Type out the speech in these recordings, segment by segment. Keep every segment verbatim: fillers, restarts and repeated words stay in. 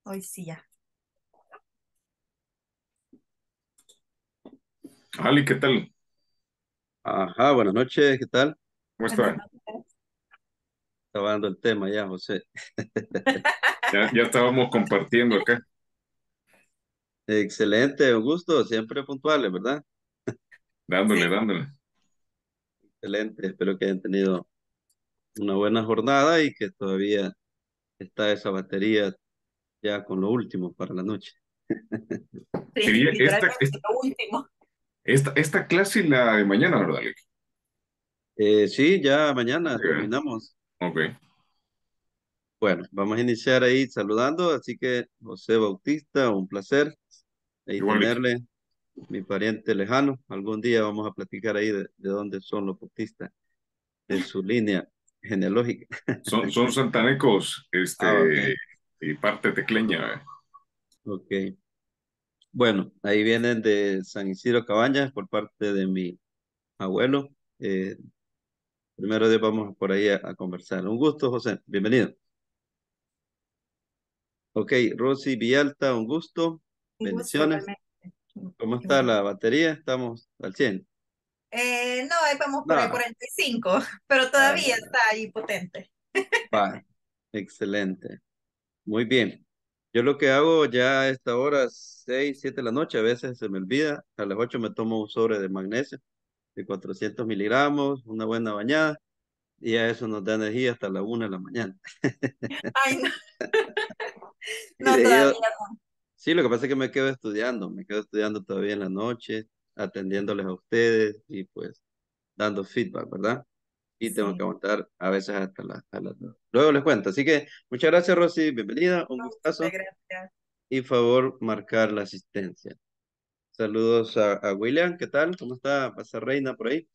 Hoy sí ya. Ali, ¿qué tal? Ajá, buenas noches, ¿qué tal? ¿Cómo Buenas está? noches. Estaba dando el tema ya, José. Ya, ya estábamos compartiendo acá, Excelente, un gusto, siempre puntuales, ¿verdad? dándole, Sí, dándole. Excelente, espero que hayan tenido una buena jornada y que todavía está esa batería ya con lo último para la noche. sí, Quería esta, literalmente esta, lo último. esta, esta clase y la de mañana, ¿verdad, Ali? Eh, sí, ya mañana Sí, ¿verdad? terminamos. Ok, Bueno, vamos a iniciar ahí saludando, así que José Bautista, un placer ahí igual, Ali. tenerle, mi pariente lejano. Algún día vamos a platicar ahí de, de dónde son los bautistas, de su línea genealógica. Son, son santanecos, Ah, ok, este, y parte tecleña, ¿verdad? ok. Bueno, ahí vienen de San Isidro Cabañas por parte de mi abuelo. Eh, primero Dios vamos por ahí a, a conversar. Un gusto, José. Bienvenido. Ok, Rosy Villalta, un gusto. Un gusto Bendiciones. igualmente. ¿Cómo está Igual. la batería? Estamos al cien. Eh, no, ahí vamos por el No, cuarenta y cinco, pero ah, todavía bueno, está ahí potente. va. Excelente. Muy bien. Yo lo que hago ya a esta hora, seis, siete de la noche, a veces se me olvida. A las ocho me tomo un sobre de magnesio de cuatrocientos miligramos, una buena bañada. Y a eso nos da energía hasta la una de la mañana. Ay, no, Y no, de todavía ello, no. sí, lo que pasa es que me quedo estudiando, me quedo estudiando todavía en la noche, atendiéndoles a ustedes y pues dando feedback, ¿verdad? Y tengo que Sí, aguantar a veces hasta las hasta las nueve. Luego les cuento. Así que muchas gracias, Rosy, bienvenida, un no, gustazo súper gracias. y favor marcar la asistencia. Saludos a, a William, ¿qué tal? ¿Cómo está? ¿Pasa Reina por ahí?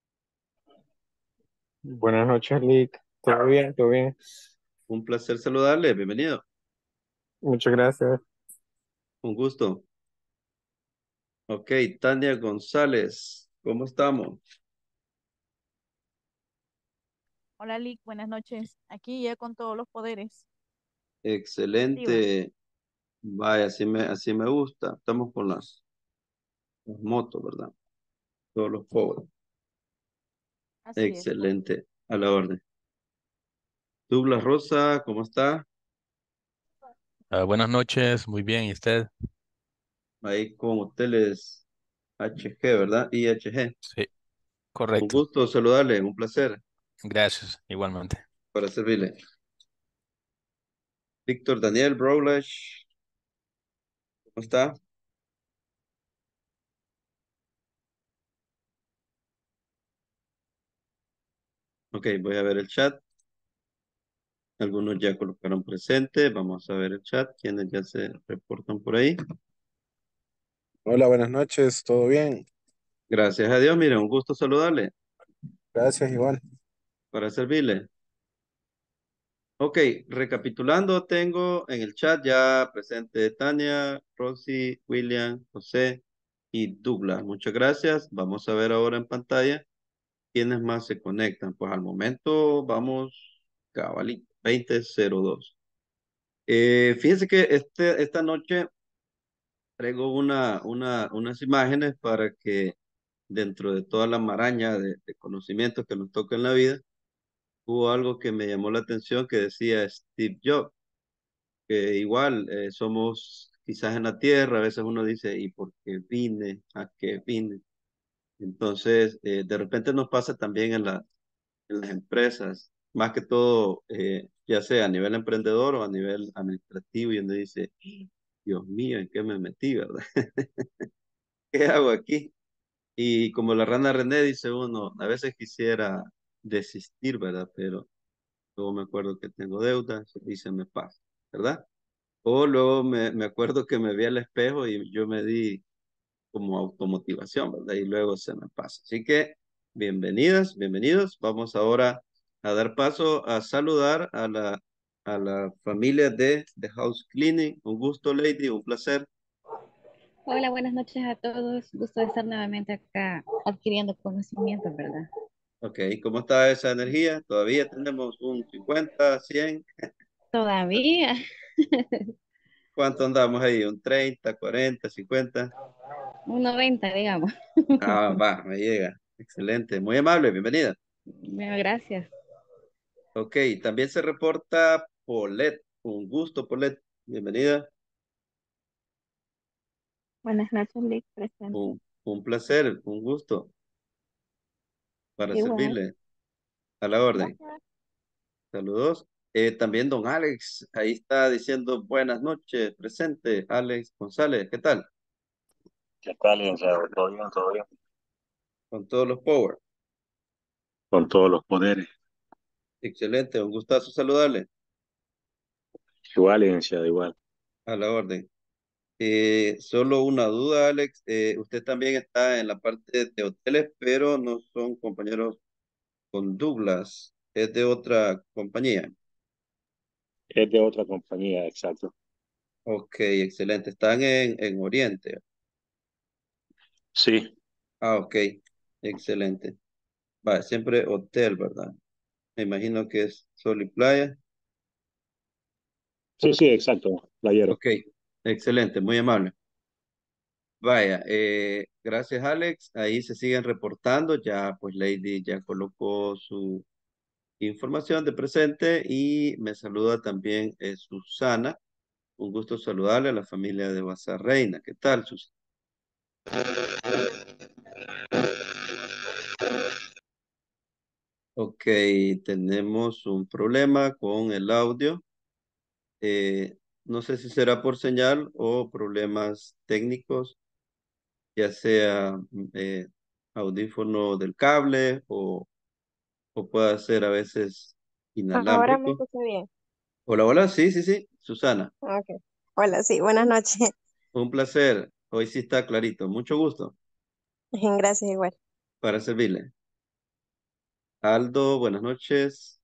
Buenas noches, Lick. ¿Todo bien? ¿Todo bien? Un placer saludarle, bienvenido, Muchas gracias. un gusto. Ok, Tania González, ¿cómo estamos? Hola, Lick, buenas noches. Aquí ya con todos los poderes. Activa. Excelente. Vaya, así me, así me gusta. Estamos con las, las motos, ¿verdad? Todos los pobres. Así es, correcto. Excelente. A la orden. Douglas Rosa, ¿cómo está? Ah, buenas noches, muy bien, ¿y usted? Ahí con hoteles H G, ¿verdad? I H G. Sí, Un correcto. gusto saludarle, un placer Gracias, igualmente. para servirle. Víctor Daniel Browlash, ¿cómo está? Ok, voy a ver el chat. Algunos ya colocaron presente. Vamos a ver el chat. Quienes ya se reportan por ahí. Hola, buenas noches. ¿Todo bien? Gracias a Dios. Mire, un gusto saludarle Gracias, igual. para servirle. Ok, recapitulando, tengo en el chat ya presente Tania, Rosy, William, José y Douglas. Muchas gracias. Vamos a ver ahora en pantalla quiénes más se conectan. Pues al momento vamos cabalito, veinte cero dos. Eh, fíjense que este, esta noche traigo una, una, unas imágenes para que dentro de toda la maraña de, de conocimientos que nos toca en la vida, hubo algo que me llamó la atención que decía Steve Jobs, que igual eh, somos quizás en la tierra, a veces uno dice, ¿y por qué vine? ¿A qué vine? Entonces, eh, de repente nos pasa también en la, en las empresas, más que todo, eh, ya sea a nivel emprendedor o a nivel administrativo, y uno dice, Dios mío, ¿en qué me metí, verdad? ¿Qué hago aquí? Y como la rana René dice uno, a veces quisiera desistir, ¿verdad? Pero luego me acuerdo que tengo deudas y se me pasa, ¿verdad? O luego me, me acuerdo que me vi al espejo y yo me di como automotivación, ¿verdad? Y luego se me pasa. Así que bienvenidas, bienvenidos. Vamos ahora a dar paso a saludar a la, a la familia de The House Cleaning. Un gusto, Lady, un placer. Hola, buenas noches a todos. Gusto de estar nuevamente acá adquiriendo conocimientos, ¿verdad? Ok, ¿cómo está esa energía? Todavía tenemos un cincuenta, cien. Todavía. ¿Cuánto andamos ahí? ¿Un treinta, cuarenta, cincuenta? Un noventa, digamos. Ah, va, me llega. Excelente. Muy amable, bienvenida. Bueno, gracias. Ok, también se reporta Polet. Un gusto, Polet. Bienvenida. Buenas noches, Lick, presente. Un, un placer, un gusto para Igual. servirle. A la orden. Gracias. Saludos. Eh, también don Alex, ahí está diciendo buenas noches, presente. Alex González, ¿qué tal? ¿Qué tal, licenciado? ¿Todo bien? ¿Todo bien? Con todos los power. Con todos los poderes. Excelente, un gustazo saludarle. Igual, licenciado, igual. A la orden. Eh, solo una duda, Alex. Eh, usted también está en la parte de hoteles, pero no son compañeros con Douglas. Es de otra compañía. Es de otra compañía, exacto. Ok, excelente. Están en, en Oriente. Sí, Ah, ok. Excelente. Va, siempre hotel, ¿verdad? Me imagino que es Sol y Playa. sí, sí, exacto, playero. Ok, excelente, muy amable. Vaya, eh, gracias Alex. Ahí se siguen reportando. Ya, pues Lady ya colocó su información de presente y me saluda también eh, Susana. Un gusto saludarle a la familia de Bazarreina. ¿Qué tal, Susana? Ok, tenemos un problema con el audio. Eh, no sé si será por señal o problemas técnicos, ya sea mm, eh, audífono del cable o, o puede ser a veces Ahora me inalámbrico. escucha bien. Hola, hola, sí, sí, sí, Susana. Ok. Hola, sí, buenas noches. Un placer. Hoy sí está clarito. Mucho gusto Gracias, igual. para servirle. Aldo, buenas noches.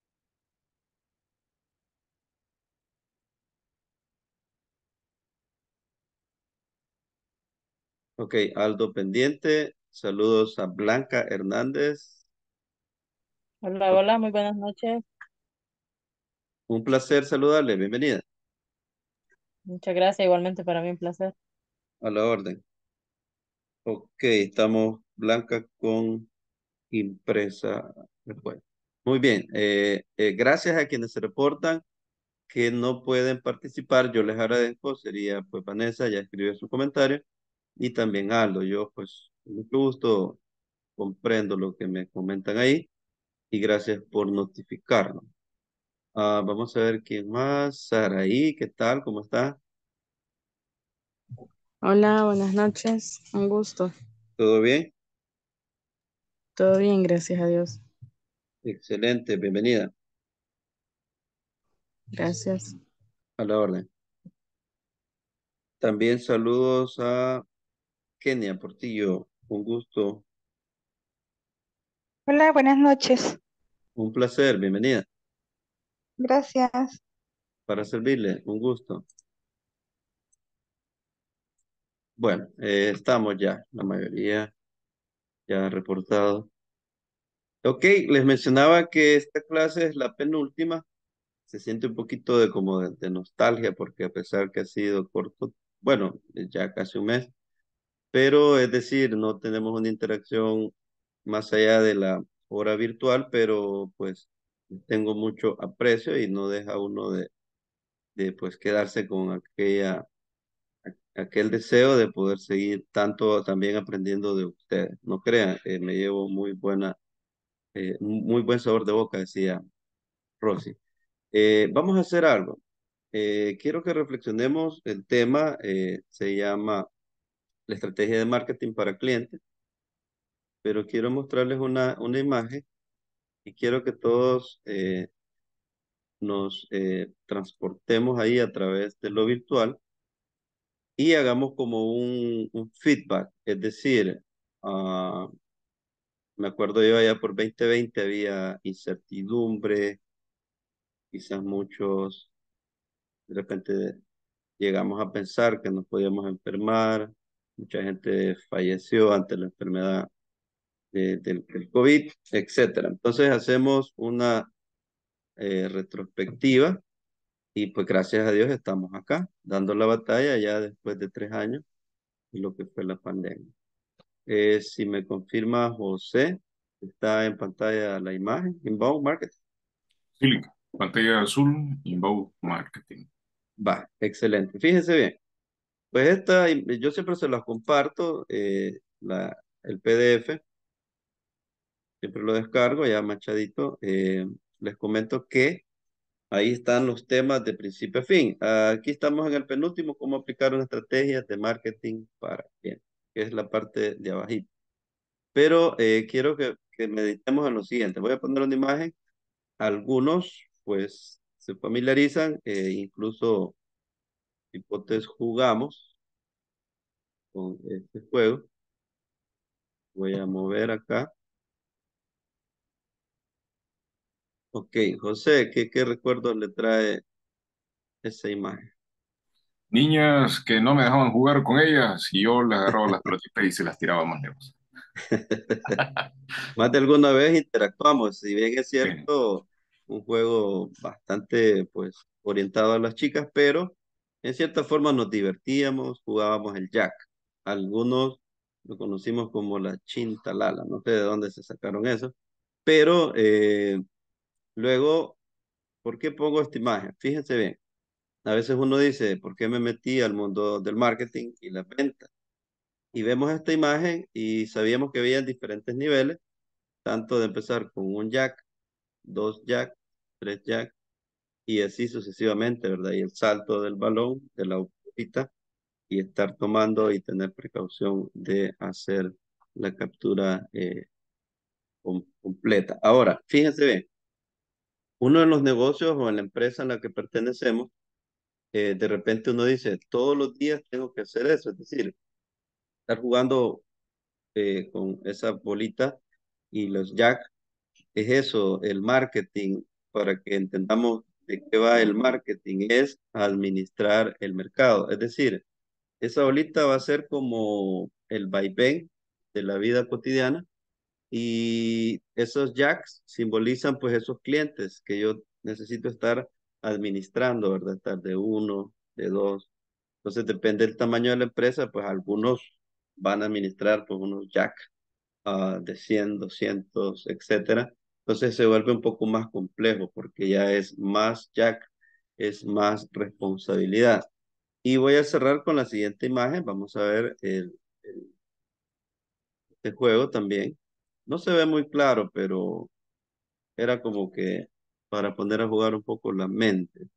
Ok, Aldo pendiente. Saludos a Blanca Hernández. Hola, Ok, hola, muy buenas noches. un placer saludarle. Bienvenida. Muchas gracias, igualmente para mí un placer. A la orden. Ok, estamos Blanca con impresa. Bueno, muy bien. Eh, eh, gracias a quienes se reportan que no pueden participar. Yo les agradezco. Sería pues Vanessa, ya escribió su comentario. Y también Aldo. Yo pues con mucho gusto comprendo lo que me comentan ahí. Y gracias por notificarnos. Ah, vamos a ver quién más. Saraí, ¿qué tal? ¿Cómo está? Hola, buenas noches. Un gusto. ¿Todo bien? Todo bien, gracias a Dios. Excelente, bienvenida. Gracias. A la orden. También saludos a Kenia Portillo. Un gusto, Hola, buenas noches. un placer, bienvenida. Gracias. Para servirle, un gusto. Bueno, eh, estamos ya, la mayoría ya reportado. Ok, les mencionaba que esta clase es la penúltima. Se siente un poquito de como de, de nostalgia porque a pesar que ha sido corto, bueno, ya casi un mes, pero es decir, no tenemos una interacción más allá de la hora virtual, pero pues tengo mucho aprecio y no deja uno de, de pues quedarse con aquella, aquel deseo de poder seguir tanto también aprendiendo de ustedes. No crean, eh, me llevo muy buena, eh, muy buen sabor de boca, decía Rosy. Eh, vamos a hacer algo. Eh, quiero que reflexionemos el tema, eh, se llama la estrategia de marketing para clientes, pero quiero mostrarles una, una imagen y quiero que todos eh, nos eh, transportemos ahí a través de lo virtual y hagamos como un, un feedback. Es decir, ah, me acuerdo yo allá por dos mil veinte había incertidumbre, quizás muchos de repente llegamos a pensar que nos podíamos enfermar, mucha gente falleció ante la enfermedad de- del, del COVID, etcétera. Entonces hacemos una eh, retrospectiva Y pues gracias a Dios estamos acá, dando la batalla ya después de tres años y lo que fue la pandemia. Eh, si me confirma José, está en pantalla la imagen, Inbound Marketing. Sí, pantalla azul, Inbound Marketing. Va, excelente. Fíjense bien. Pues esta, yo siempre se las comparto, eh, la, el P D F, siempre lo descargo ya machadito. Eh, les comento que ahí están los temas de principio a fin. Aquí estamos en el penúltimo, cómo aplicar una estrategia de marketing para bien, que es la parte de abajito. Pero eh, quiero que, que meditemos en lo siguiente. Voy a poner una imagen. Algunos, pues, se familiarizan, eh, incluso hipotes jugamos con este juego. Voy a mover acá. Ok, José, ¿qué, qué recuerdos le trae esa imagen? Niñas que no me dejaban jugar con ellas y yo les agarraba las pelotitas y se las tiraba más lejos. Más de alguna vez interactuamos, si bien es Sí. cierto, un juego bastante pues orientado a las chicas, pero en cierta forma nos divertíamos, jugábamos el Jack. Algunos lo conocimos como la Chintalala, no sé de dónde se sacaron eso, pero eh, luego, ¿por qué pongo esta imagen? Fíjense bien, a veces uno dice, ¿por qué me metí al mundo del marketing y la venta? Y vemos esta imagen y sabíamos que había diferentes niveles, tanto de empezar con un jack, dos jack, tres jack, y así sucesivamente, ¿verdad? Y el salto del balón, de la bolita, y estar tomando y tener precaución de hacer la captura eh, com- completa. Ahora, fíjense bien, uno de los negocios o en la empresa en la que pertenecemos, eh, de repente uno dice, todos los días tengo que hacer eso, es decir, estar jugando eh, con esa bolita y los jack. Es eso, el marketing, para que entendamos de qué va el marketing, es administrar el mercado. Es decir, esa bolita va a ser como el vaivén de la vida cotidiana y esos jacks simbolizan pues esos clientes que yo necesito estar administrando, ¿verdad? Estar de uno, de dos. Entonces depende del tamaño de la empresa, pues algunos van a administrar pues unos jacks ah, de cien, doscientos, etcétera. Entonces se vuelve un poco más complejo porque ya es más jack, es más responsabilidad. Y voy a cerrar con la siguiente imagen. Vamos a ver el, el- este juego también. No se ve muy claro, pero era como que para poner a jugar un poco la mente.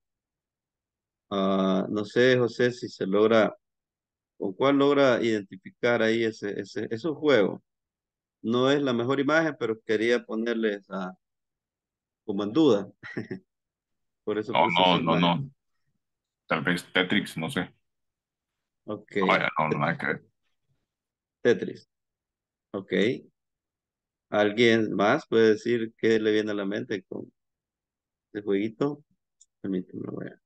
Ah, no sé, José, si se logra, con cuál logra identificar ahí ese, ese, ese juego. No es la mejor imagen, pero quería ponerles a, como en duda. Por eso No, puse esa no, no, imagen. no. Tal vez Tetris, no sé. Ok. Vaya, no, no, Te- nada que ver. Tetris. Ok. ¿Alguien más puede decir qué le viene a la mente con este jueguito? Permíteme ver.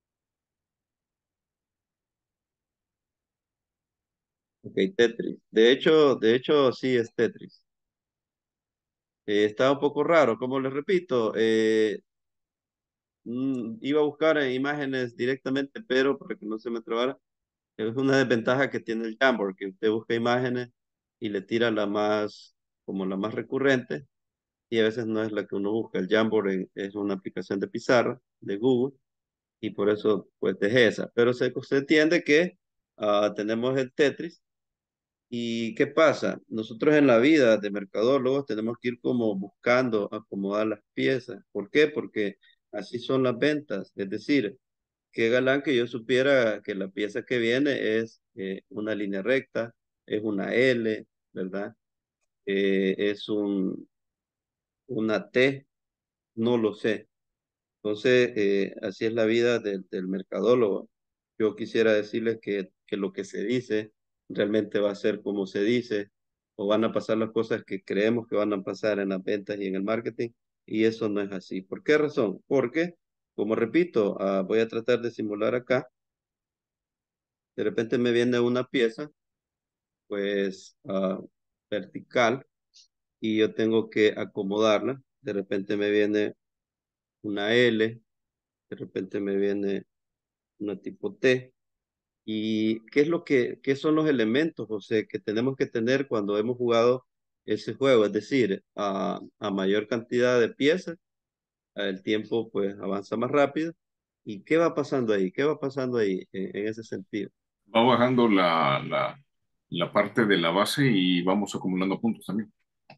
Ok, Tetris. De hecho, de hecho, sí es Tetris. Eh, está un poco raro, como les repito, eh, mm, iba a buscar eh, imágenes directamente, pero para que no se me trabara, es una desventaja que tiene el Jamboard, que usted busca imágenes y le tira la más, como la más recurrente, y a veces no es la que uno busca. El Jamboard en- es una aplicación de pizarra de Google y por eso pues dejé esa. Pero se, se entiende que ah, tenemos el Tetris y ¿qué pasa? Nosotros en la vida de mercadólogos tenemos que ir como buscando acomodar las piezas. ¿Por qué? Porque así son las ventas. Es decir, qué galán que yo supiera que la pieza que viene es eh, una línea recta, es una L, ¿verdad? Eh, es un, una T, no lo sé. Entonces, eh, así es la vida del del mercadólogo. Yo quisiera decirles que, que lo que se dice realmente va a ser como se dice, o van a pasar las cosas que creemos que van a pasar en las ventas y en el marketing, y eso no es así. ¿Por qué razón? Porque, como repito, ah, voy a tratar de simular acá, de repente me viene una pieza, pues ah, vertical, y yo tengo que acomodarla, de repente me viene una L, De repente me viene una tipo T. ¿Y qué es lo que, qué son los elementos, José, que tenemos que tener cuando hemos jugado ese juego? Es decir, a, a mayor cantidad de piezas, el tiempo pues avanza más rápido. ¿Y qué va pasando ahí? ¿Qué va pasando ahí en, en ese sentido? Va bajando la, la, la parte de la base y vamos acumulando puntos también.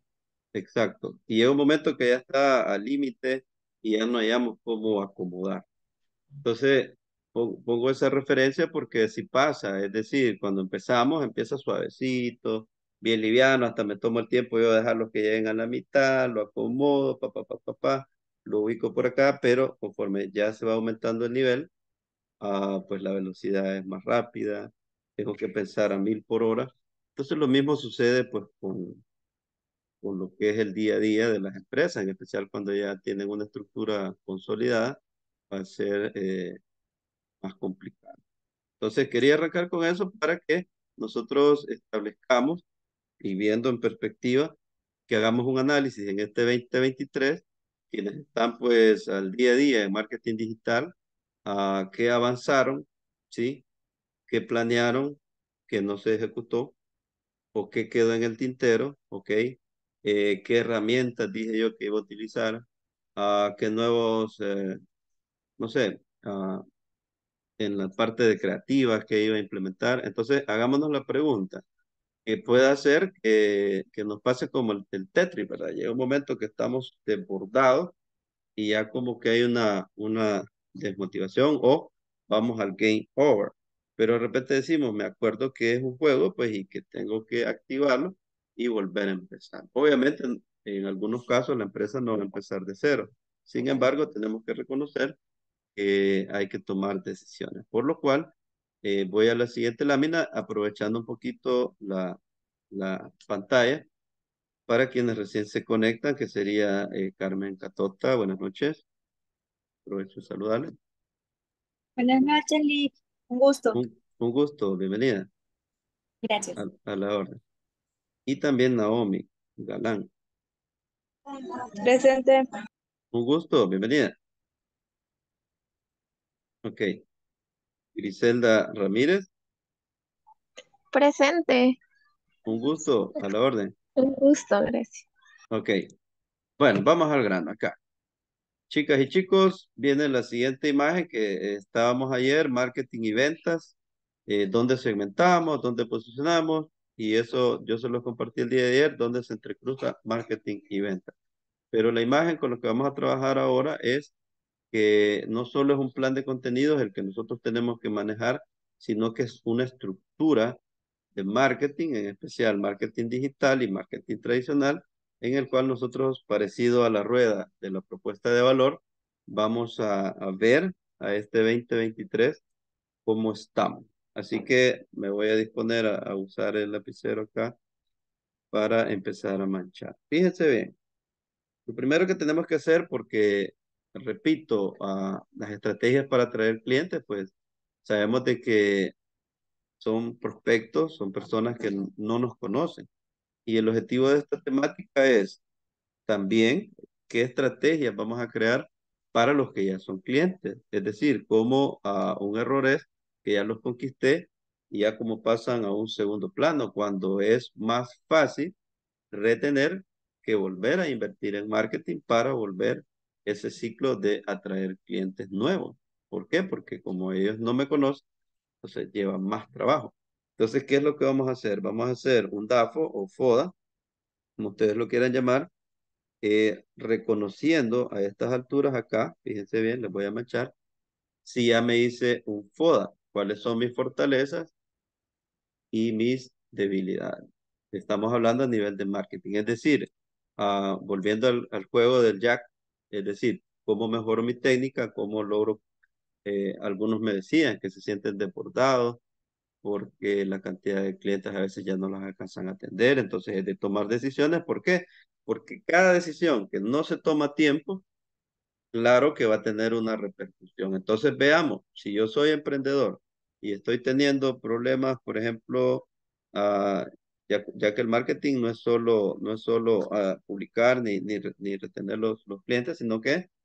Exacto. Y llega un momento que ya está al límite y ya no hayamos cómo acomodar. Entonces, pon- pongo esa referencia porque si pasa, es decir, cuando empezamos, empieza suavecito, bien liviano, hasta me tomo el tiempo yo de dejar los que lleguen a la mitad, lo acomodo, pa, pa, pa, pa, pa, lo ubico por acá, pero conforme ya se va aumentando el nivel, ah, pues la velocidad es más rápida, tengo que pensar a mil por hora. Entonces, lo mismo sucede pues con, con lo que es el día a día de las empresas, en especial cuando ya tienen una estructura consolidada, va a ser eh, más complicado. Entonces quería arrancar con eso para que nosotros establezcamos y viendo en perspectiva que hagamos un análisis en este dos mil veintitrés, quienes están pues al día a día en marketing digital, a qué avanzaron, ¿sí? Qué planearon, qué no se ejecutó o qué quedó en el tintero, ¿ok? Eh, qué herramientas dije yo que iba a utilizar, a qué nuevos, eh, no sé, ah, en la parte de creativas que iba a implementar. Entonces, hagámonos la pregunta, ¿qué puede hacer que, que nos pase como el, el Tetris, ¿verdad? Llega un momento que estamos desbordados y ya como que hay una, una desmotivación o vamos al game over. Pero de repente decimos, me acuerdo que es un juego, pues, y que tengo que activarlo y volver a empezar. Obviamente, en, en algunos casos la empresa no va a empezar de cero. Sin embargo, tenemos que reconocer que hay que tomar decisiones. Por lo cual, eh, voy a la siguiente lámina, aprovechando un poquito la, la pantalla para quienes recién se conectan, que sería eh, Carmen Catota. Buenas noches. Aprovecho de saludarle. Buenas noches, Liz. Un gusto. Un, un gusto, bienvenida Gracias. a, a la orden. Y también Naomi Galán. Presente. Un gusto, bienvenida. Ok. Griselda Ramírez. Presente. Un gusto, a la orden. Un gusto, gracias. Ok. Bueno, vamos al grano acá. Chicas y chicos, viene la siguiente imagen que eh, estábamos ayer, marketing y ventas, eh, dónde segmentamos, dónde posicionamos, y eso yo se lo compartí el día de ayer, donde se entrecruza marketing y ventas. Pero la imagen con la que vamos a trabajar ahora es que no solo es un plan de contenidos el que nosotros tenemos que manejar, sino que es una estructura de marketing, en especial marketing digital y marketing tradicional, en el cual nosotros, parecido a la rueda de la propuesta de valor, vamos a, a ver a este dos mil veintitrés cómo estamos. Así que me voy a disponer a, a usar el lapicero acá para empezar a manchar. Fíjense bien, lo primero que tenemos que hacer, porque, repito, ah, las estrategias para atraer clientes, pues sabemos de que son prospectos, son personas que n- no nos conocen. Y el objetivo de esta temática es también qué estrategias vamos a crear para los que ya son clientes. Es decir, cómo ah, un error es que ya los conquisté y ya como pasan a un segundo plano, cuando es más fácil retener que volver a invertir en marketing para volver ese ciclo de atraer clientes nuevos. ¿Por qué? Porque como ellos no me conocen, entonces lleva más trabajo. Entonces, ¿qué es lo que vamos a hacer? Vamos a hacer un DAFO o FODA, como ustedes lo quieran llamar, eh, reconociendo a estas alturas acá, fíjense bien, les voy a manchar, si ya me hice un FODA, cuáles son mis fortalezas y mis debilidades. Estamos hablando a nivel de marketing, es decir, ah, volviendo al, al juego del Jack, es decir, cómo mejoro mi técnica, cómo logro, eh, algunos me decían que se sienten desbordados, porque la cantidad de clientes a veces ya no las alcanzan a atender, entonces es de tomar decisiones. ¿Por qué? Porque cada decisión que no se toma a tiempo, claro que va a tener una repercusión. Entonces veamos, si yo soy emprendedor y estoy teniendo problemas, por ejemplo, ah, ya, ya que el marketing no es solo, no es solo ah, publicar ni, ni, re- ni retener los, los clientes, sino que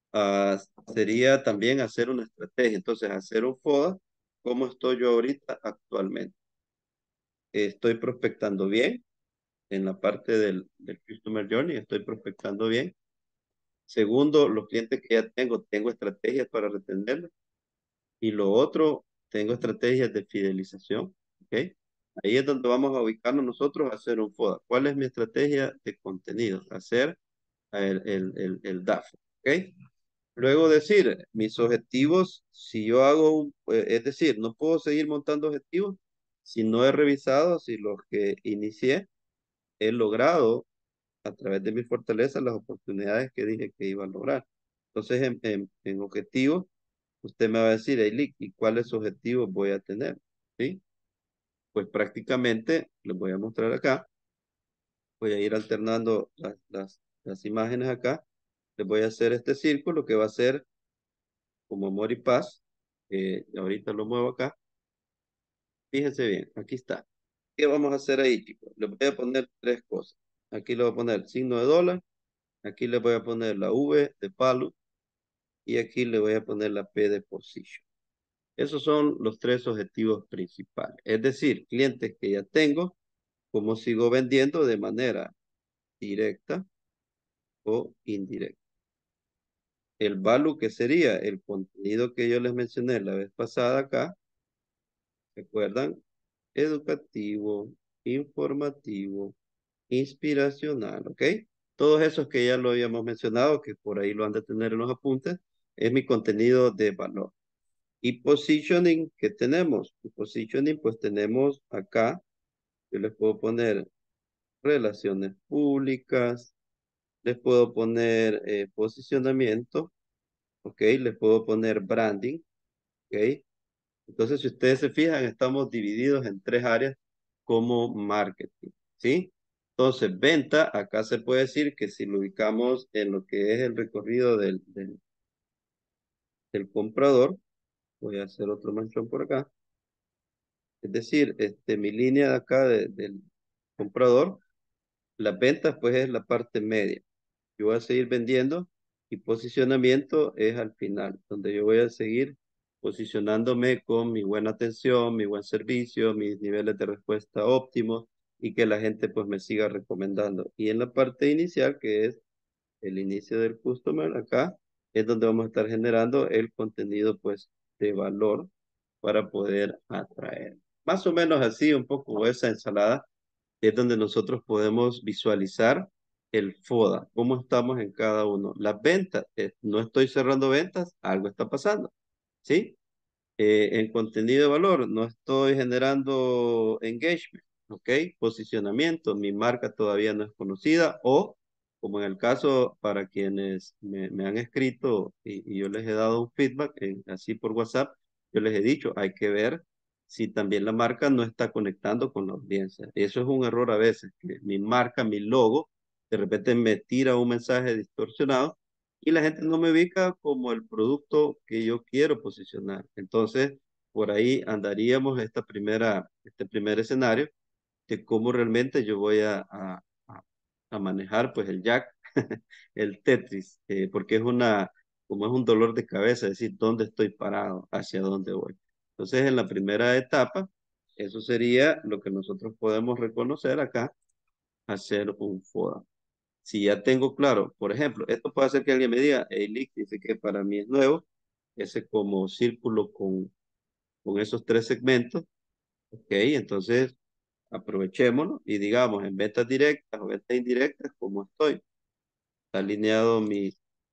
ah, sería también hacer una estrategia. Entonces, hacer un FODA, ¿cómo estoy yo ahorita actualmente? Estoy prospectando bien en la parte del, del Customer Journey, estoy prospectando bien. Segundo, los clientes que ya tengo, tengo estrategias para retenerlos. Y lo otro, tengo estrategias de fidelización. ¿Ok? Ahí es donde vamos a ubicarnos nosotros a hacer un FODA. ¿Cuál es mi estrategia de contenido? Hacer el, el, el, el D A F. ¿Ok? Luego decir, mis objetivos, si yo hago, un, eh, es decir, no puedo seguir montando objetivos si no he revisado si los que inicié he logrado a través de mi fortaleza las oportunidades que dije que iba a lograr. Entonces, en, en, en objetivos, usted me va a decir, hey, Lick, ¿y cuáles objetivos voy a tener? ¿Sí? Pues prácticamente, les voy a mostrar acá, voy a ir alternando las, las, las imágenes acá, les voy a hacer este círculo que va a ser como amor y paz. Eh, ahorita lo muevo acá. Fíjense bien, aquí está. ¿Qué vamos a hacer ahí, chicos? Le voy a poner tres cosas. Aquí le voy a poner signo de dólar. Aquí le voy a poner la V de palo. Y aquí le voy a poner la P de position. Esos son los tres objetivos principales. Es decir, clientes que ya tengo, cómo sigo vendiendo de manera directa o indirecta. El value que sería el contenido que yo les mencioné la vez pasada acá. ¿Se acuerdan? Educativo, informativo, inspiracional, ¿ok? Todos esos que ya lo habíamos mencionado, que por ahí lo han de tener en los apuntes, es mi contenido de valor. Y positioning, ¿qué tenemos? Y positioning, pues tenemos acá, yo les puedo poner relaciones públicas, les puedo poner eh, posicionamiento, ¿ok? Les puedo poner branding, ¿ok? Entonces, si ustedes se fijan, estamos divididos en tres áreas como marketing, ¿sí? Entonces, venta, acá se puede decir que si lo ubicamos en lo que es el recorrido del, del, del comprador, voy a hacer otro manchón por acá. Es decir, este, mi línea de acá de- del comprador, las ventas pues es la parte media. Yo voy a seguir vendiendo y posicionamiento es al final, donde yo voy a seguir posicionándome con mi buena atención, mi buen servicio, mis niveles de respuesta óptimos y que la gente pues me siga recomendando. Y en la parte inicial, que es el inicio del customer, acá es donde vamos a estar generando el contenido pues de valor para poder atraer. Más o menos así, un poco esa ensalada es donde nosotros podemos visualizar el FODA, cómo estamos en cada uno. Las ventas, eh, no estoy cerrando ventas, algo está pasando, ¿sí? Eh, en contenido de valor, no estoy generando engagement, ¿ok? Posicionamiento, mi marca todavía no es conocida o, como en el caso para quienes me, me han escrito y, y yo les he dado un feedback, en- así por WhatsApp, yo les he dicho, hay que ver si también la marca no está conectando con la audiencia. Eso es un error a veces, que mi marca, mi logo, de repente me tira un mensaje distorsionado y la gente no me ubica como el producto que yo quiero posicionar. Entonces, por ahí andaríamos esta primera, este primer escenario de cómo realmente yo voy a, a, a- a manejar pues el Jack, el Tetris, eh, porque es una, como es un dolor de cabeza, es decir, dónde estoy parado, hacia dónde voy. Entonces, en la primera etapa, eso sería lo que nosotros podemos reconocer acá, hacer un FODA. Si ya tengo claro, por ejemplo, esto puede hacer que alguien me diga, hey, Lick, dice que para mí es nuevo, ese como círculo con, con esos tres segmentos, ok, entonces aprovechémoslo y digamos en ventas directas o ventas indirectas, ¿cómo estoy? Está alineado mi,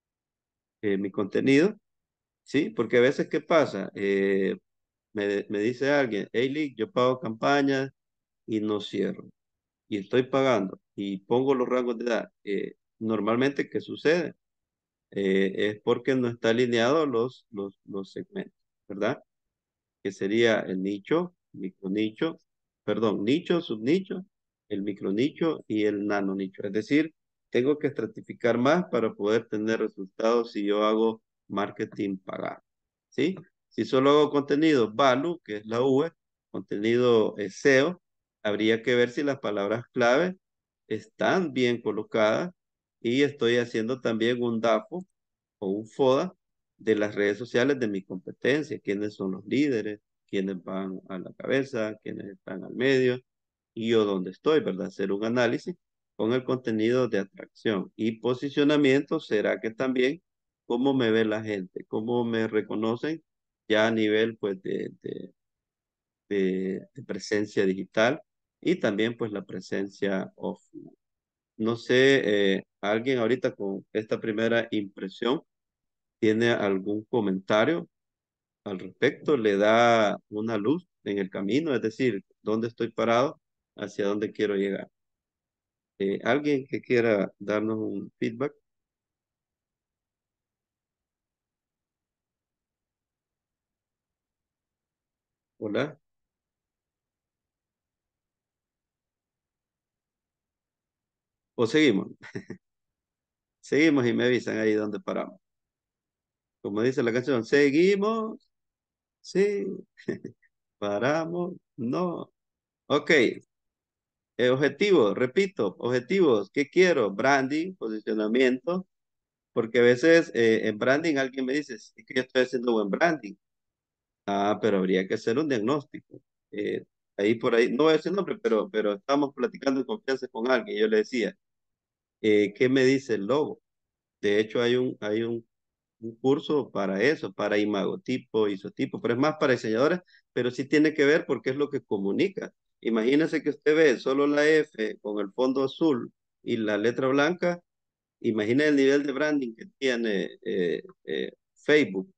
eh, mi contenido, ¿sí? Porque a veces, ¿qué pasa? Eh, me, me dice alguien, hey, Lick, yo pago campañas y no cierro, y estoy pagando y pongo los rangos de edad. Eh, normalmente, ¿qué sucede? Eh, es porque no está alineado los, los, los segmentos, ¿verdad? Que sería el nicho, micronicho, perdón, nicho, subnicho, el micronicho y el nanonicho. Es decir, tengo que estratificar más para poder tener resultados si yo hago marketing pagado, ¿sí? Si solo hago contenido value, que es la V, contenido eh, S E O, habría que ver si las palabras clave están bien colocadas y estoy haciendo también un D A F O o un FODA de las redes sociales de mi competencia, quiénes son los líderes, quiénes van a la cabeza, quiénes están al medio y yo dónde estoy, ¿verdad? Hacer un análisis con el contenido de atracción y posicionamiento. ¿Será que también cómo me ve la gente, cómo me reconocen ya a nivel pues de, de, de, de presencia digital y también pues la presencia offline? No sé, eh, alguien ahorita con esta primera impresión tiene algún comentario al respecto, le da una luz en el camino, es decir, dónde estoy parado, hacia dónde quiero llegar. Eh, ¿alguien que quiera darnos un feedback? Hola. ¿O seguimos? Seguimos y me avisan ahí dónde paramos. Como dice la canción, seguimos, sí, paramos, no. Ok, eh, objetivo, repito, objetivos, ¿qué quiero? Branding, posicionamiento, porque a veces eh, en branding alguien me dice, es que yo estoy haciendo buen branding. Ah, pero habría que hacer un diagnóstico. Eh, ahí por ahí, no voy a decir nombre, pero, pero estamos platicando en confianza con alguien. Yo le decía, eh, ¿qué me dice el logo? De hecho, hay un, hay un, un curso para eso, para imagotipo, isotipo, pero es más para diseñadores, pero sí tiene que ver porque es lo que comunica. Imagínese que usted ve solo la F con el fondo azul y la letra blanca. Imagine el nivel de branding que tiene eh, eh, Facebook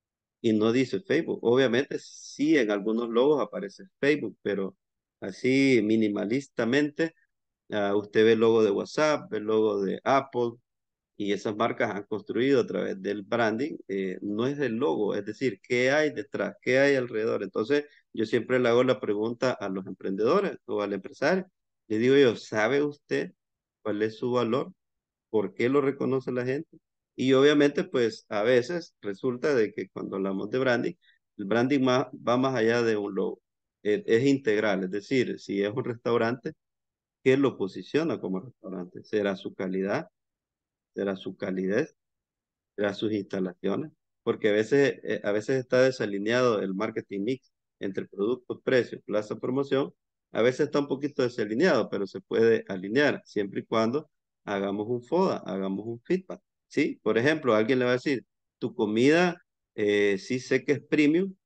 y no dice Facebook. Obviamente sí en algunos logos aparece Facebook, pero así minimalistamente, ah, usted ve el logo de WhatsApp, ve el logo de Apple y esas marcas han construido a través del branding. Eh, no es el logo, es decir, ¿qué hay detrás? ¿Qué hay alrededor? Entonces yo siempre le hago la pregunta a los emprendedores o al empresario. Le digo yo, ¿sabe usted cuál es su valor? ¿Por qué lo reconoce la gente? Y obviamente, pues a veces resulta de que cuando hablamos de branding, el branding más, va más allá de un logo. Eh, es integral, es decir, si es un restaurante, ¿qué lo posiciona como restaurante? ¿Será su calidad? ¿Será su calidez? ¿Será sus instalaciones? Porque a veces, eh, a veces está desalineado el marketing mix entre productos, precios, plaza, promoción. A veces está un poquito desalineado, pero se puede alinear siempre y cuando hagamos un FODA, hagamos un feedback. ¿Sí? Por ejemplo, alguien le va a decir, tu comida eh, sí sé que es premium,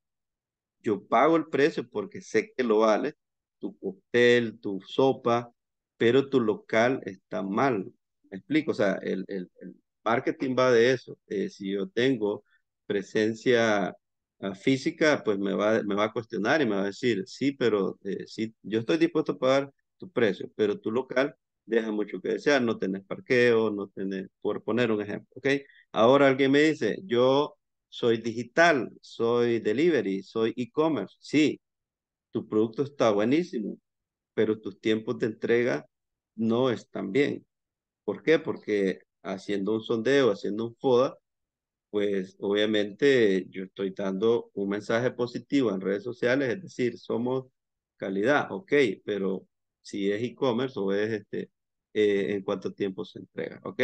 yo pago el precio porque sé que lo vale, tu cóctel, tu sopa, pero tu local está mal. ¿Me explico? O sea, el, el, el marketing va de eso. Eh, si yo tengo presencia ah, física, pues me va, me va a cuestionar y me va a decir, sí, pero eh, sí, yo estoy dispuesto a pagar tu precio, pero tu local deja mucho que desear, no tenés parqueo, no tenés, por poner un ejemplo, ¿ok? Ahora alguien me dice, yo soy digital, soy delivery, soy e-commerce. Sí, tu producto está buenísimo, pero tus tiempos de entrega no están bien. ¿Por qué? Porque haciendo un sondeo, haciendo un FODA, pues obviamente yo estoy dando un mensaje positivo en redes sociales, es decir, somos calidad, ok, pero si es e-commerce o es este, eh, en cuánto tiempo se entrega, ok.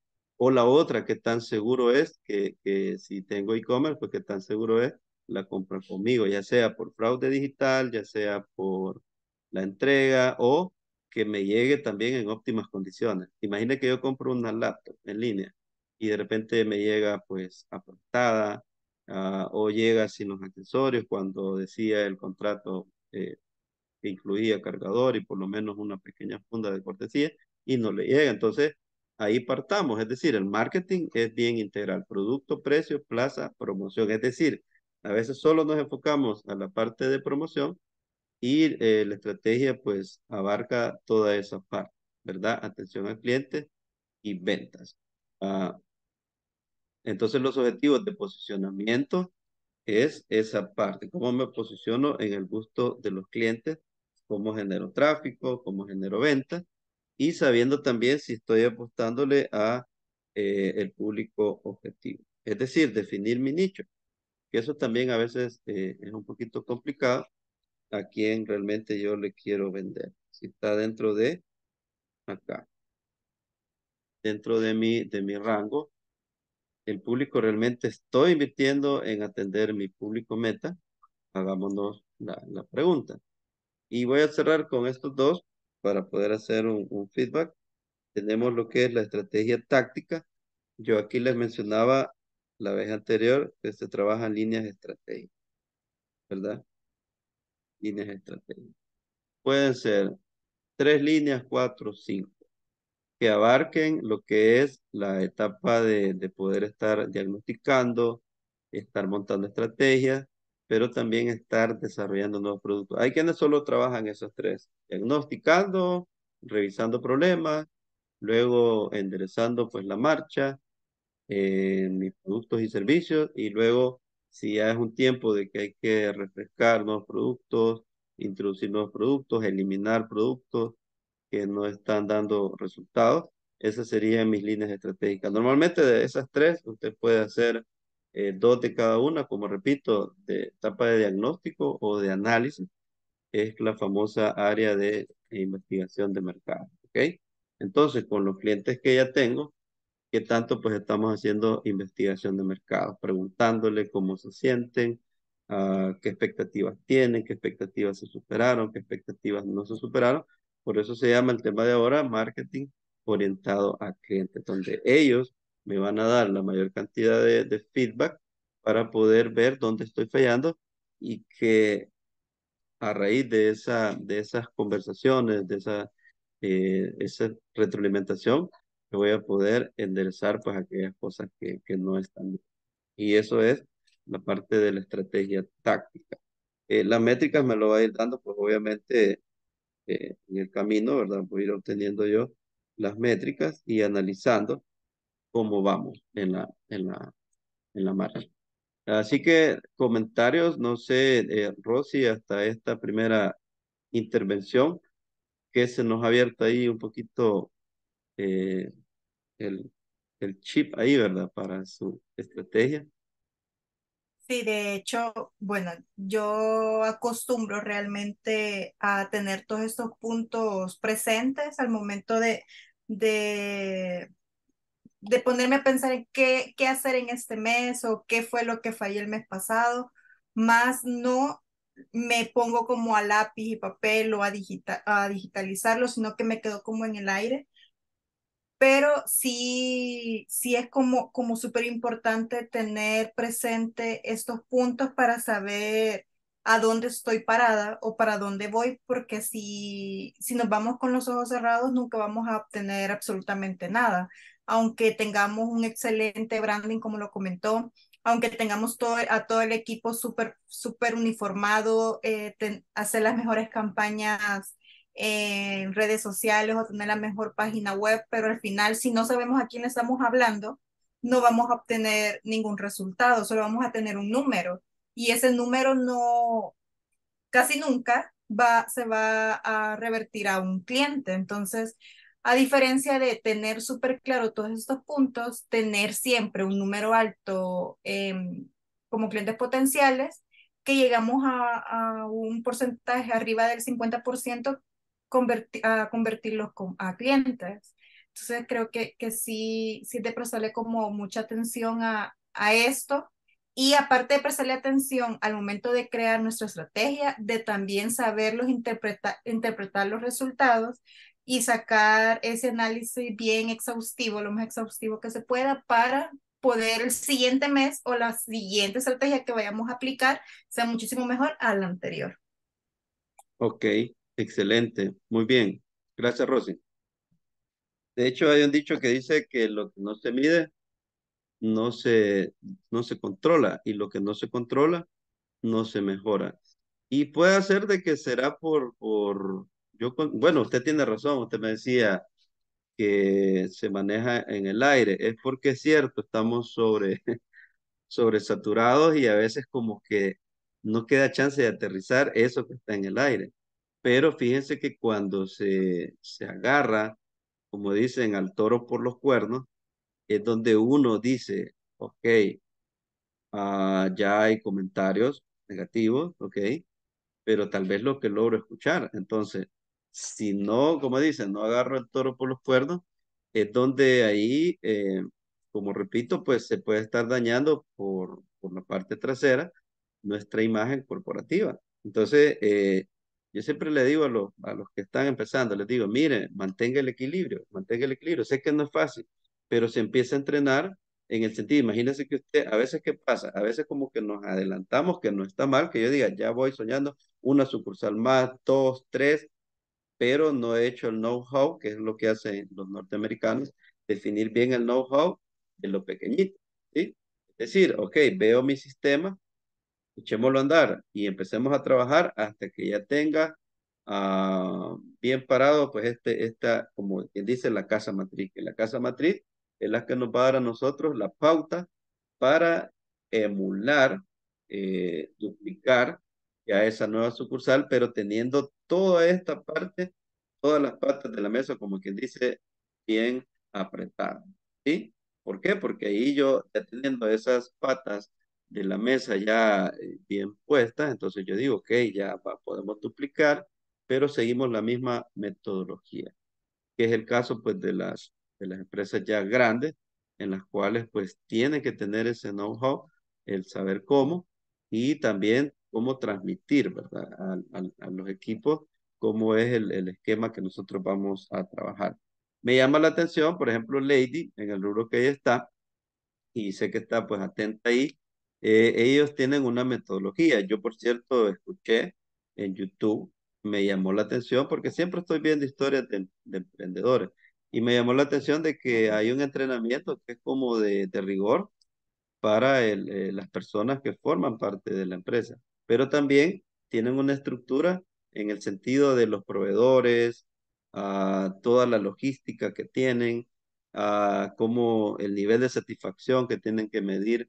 O la otra, qué tan seguro es que, que si tengo e-commerce, pues qué tan seguro es la compra conmigo, ya sea por fraude digital, ya sea por la entrega o que me llegue también en óptimas condiciones. Imagine que yo compro una laptop en línea y de repente me llega pues aplastada ah, o llega sin los accesorios cuando decía el contrato eh, que incluía cargador y por lo menos una pequeña funda de cortesía y no le llega. Entonces, ahí partamos. Es decir, el marketing es bien integral. Producto, precio, plaza, promoción. Es decir, a veces solo nos enfocamos a la parte de promoción y eh, la estrategia pues abarca toda esa parte, ¿verdad? Atención al cliente y ventas. Ah, entonces, los objetivos de posicionamiento es esa parte, cómo me posiciono en el gusto de los clientes, cómo genero tráfico, cómo genero ventas y sabiendo también si estoy apostándole a eh, el público objetivo. Es decir, definir mi nicho, que eso también a veces eh, es un poquito complicado a quién realmente yo le quiero vender. Si está dentro de acá, dentro de mi, de mi rango el público realmente estoy invirtiendo en atender mi público meta? Hagámonos la, la pregunta. Y voy a cerrar con estos dos para poder hacer un, un feedback. Tenemos lo que es la estrategia táctica. Yo aquí les mencionaba la vez anterior que se trabaja en líneas estratégicas, ¿verdad? Líneas estratégicas. Pueden ser tres líneas, cuatro, cinco, que abarquen lo que es la etapa de, de poder estar diagnosticando, estar montando estrategias, pero también estar desarrollando nuevos productos. Hay quienes solo trabajan esos tres: diagnosticando, revisando problemas, luego enderezando pues la marcha en mis productos y servicios, y luego si ya es un tiempo de que hay que refrescar nuevos productos, introducir nuevos productos, eliminar productos que no están dando resultados. Esas serían mis líneas estratégicas. Normalmente de esas tres, usted puede hacer eh, dos de cada una, como repito, de etapa de diagnóstico o de análisis. Es la famosa área de investigación de mercado. ¿Ok? Entonces, con los clientes que ya tengo, ¿qué tanto pues estamos haciendo investigación de mercado? Preguntándole cómo se sienten, ah, qué expectativas tienen, qué expectativas se superaron, qué expectativas no se superaron. Por eso se llama el tema de ahora marketing orientado a clientes, donde ellos me van a dar la mayor cantidad de, de feedback para poder ver dónde estoy fallando, y que a raíz de esa, de esas conversaciones, de esa, eh, esa retroalimentación, yo voy a poder enderezar pues aquellas cosas que, que no están bien. Y eso es la parte de la estrategia táctica. Eh, las métricas me lo va a ir dando, pues obviamente eh, en el camino, ¿verdad? Voy a ir obteniendo yo las métricas y analizando cómo vamos en la, en la, en la marcha. Así que comentarios, no sé, eh, Rosy, hasta esta primera intervención, que se nos ha abierto ahí un poquito eh, el, el chip ahí, ¿verdad? Para su estrategia. Sí, de hecho, bueno, yo acostumbro realmente a tener todos estos puntos presentes al momento de, de, de ponerme a pensar en qué, qué hacer en este mes o qué fue lo que fallé el mes pasado, más no me pongo como a lápiz y papel o a, digita- a digitalizarlo, sino que me quedo como en el aire, pero sí, sí es como, como súper importante tener presente estos puntos para saber a dónde estoy parada o para dónde voy, porque si, si nos vamos con los ojos cerrados, nunca vamos a obtener absolutamente nada. Aunque tengamos un excelente branding, como lo comentó, aunque tengamos todo, a todo el equipo súper, súper uniformado, eh, ten- hacer las mejores campañas en redes sociales o tener la mejor página web, pero al final, si no sabemos a quién le estamos hablando, no vamos a obtener ningún resultado, solo vamos a tener un número. Y ese número no, casi nunca va, se va a revertir a un cliente. Entonces, a diferencia de tener súper claro todos estos puntos, tener siempre un número alto eh, como clientes potenciales, que llegamos a, a un porcentaje arriba del cincuenta por ciento converti a convertirlos con, a clientes. Entonces, creo que, que sí, sí de prestarle como mucha atención a, a esto, y aparte de prestarle atención al momento de crear nuestra estrategia, de también saberlos interpretar, interpretar los resultados y sacar ese análisis bien exhaustivo, lo más exhaustivo que se pueda, para poder el siguiente mes o la siguiente estrategia que vayamos a aplicar sea muchísimo mejor a la anterior. Ok, excelente. Muy bien. Gracias, Rosy. De hecho, hay un dicho que dice que lo que no se mide no se, no se controla, y lo que no se controla no se mejora. Y puede ser de que será por, por, yo, con- bueno, usted tiene razón, usted me decía que se maneja en el aire. Es porque es cierto, estamos sobre, sobresaturados, y a veces como que no queda chance de aterrizar eso que está en el aire. Pero fíjense que cuando se, se agarra, como dicen, al toro por los cuernos, es donde uno dice, ok, ah, ya hay comentarios negativos, ok, pero tal vez lo que logro escuchar. Entonces, si no, como dicen, no agarro el toro por los cuernos, es donde ahí, eh, como repito, pues se puede estar dañando por, por la parte trasera nuestra imagen corporativa. Entonces, eh, yo siempre le digo a los, a los que están empezando, les digo, mire, mantenga el equilibrio, mantenga el equilibrio. Sé que no es fácil, pero se empieza a entrenar en el sentido, imagínese que usted, a veces, ¿qué pasa? A veces como que nos adelantamos, que no está mal, que yo diga, ya voy soñando una sucursal más, dos, tres, pero no he hecho el know-how, que es lo que hacen los norteamericanos, definir bien el know-how de lo pequeñito, ¿sí? Es decir, ok, veo mi sistema, echémoslo a andar y empecemos a trabajar hasta que ya tenga ah, bien parado, pues este, esta, como quien dice, la casa matriz, que la casa matriz es la que nos va a dar a nosotros la pauta para emular, eh, duplicar ya esa nueva sucursal, pero teniendo toda esta parte, todas las partes de la mesa, como quien dice, bien apretadas, ¿sí? ¿Por qué? Porque ahí yo, ya teniendo esas patas de la mesa ya eh, bien puestas, entonces yo digo, ok, ya va, podemos duplicar, pero seguimos la misma metodología, que es el caso pues de las, de las empresas ya grandes, en las cuales pues tienen que tener ese know-how, el saber cómo, y también cómo transmitir, ¿verdad? A, a- a los equipos, cómo es el, el esquema que nosotros vamos a trabajar. Me llama la atención, por ejemplo, Lady, en el rubro que ella está, y sé que está pues atenta ahí. Eh, ellos tienen una metodología. Yo, por cierto, escuché en YouTube, me llamó la atención porque siempre estoy viendo historias de, de emprendedores y me llamó la atención de que hay un entrenamiento que es como de, de rigor para el, eh, las personas que forman parte de la empresa, pero también tienen una estructura en el sentido de los proveedores, ah, toda la logística que tienen, ah, como el nivel de satisfacción que tienen que medir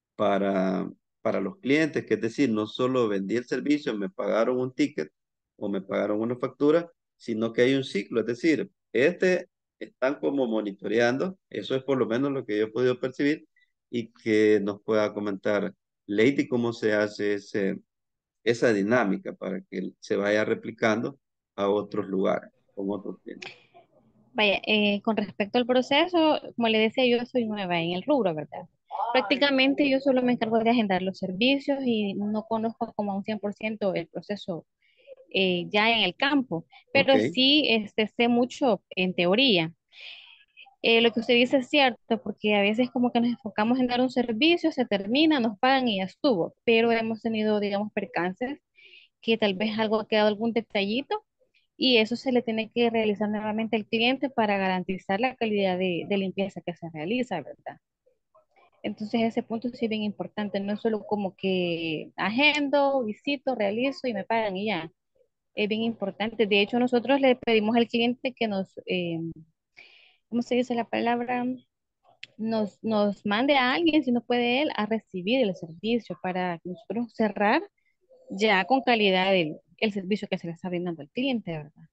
para, para los clientes, que es decir, no solo vendí el servicio, me pagaron un ticket o me pagaron una factura, sino que hay un ciclo, es decir, este están como monitoreando, eso es por lo menos lo que yo he podido percibir, y que nos pueda comentar Lady cómo se hace ese, esa dinámica para que se vaya replicando a otros lugares, con otros clientes. Vaya, eh, con respecto al proceso, como le decía, yo soy nueva en el rubro, ¿verdad? Prácticamente yo solo me encargo de agendar los servicios y no conozco como a un cien por ciento el proceso eh, ya en el campo, Ok, pero sí este, sé mucho en teoría. Eh, lo que usted dice es cierto, porque a veces como que nos enfocamos en dar un servicio, se termina, nos pagan y ya estuvo, pero hemos tenido, digamos, percances que tal vez algo ha quedado algún detallito y eso se le tiene que realizar nuevamente al cliente para garantizar la calidad de, de limpieza que se realiza, ¿verdad? Entonces ese punto sí es bien importante, no es solo como que agendo, visito, realizo y me pagan y ya. Es bien importante. De hecho, nosotros le pedimos al cliente que nos, eh, ¿cómo se dice la palabra? Nos, nos mande a alguien, si no puede él, a recibir el servicio para nosotros cerrar ya con calidad el, el servicio que se le está brindando al cliente, ¿verdad?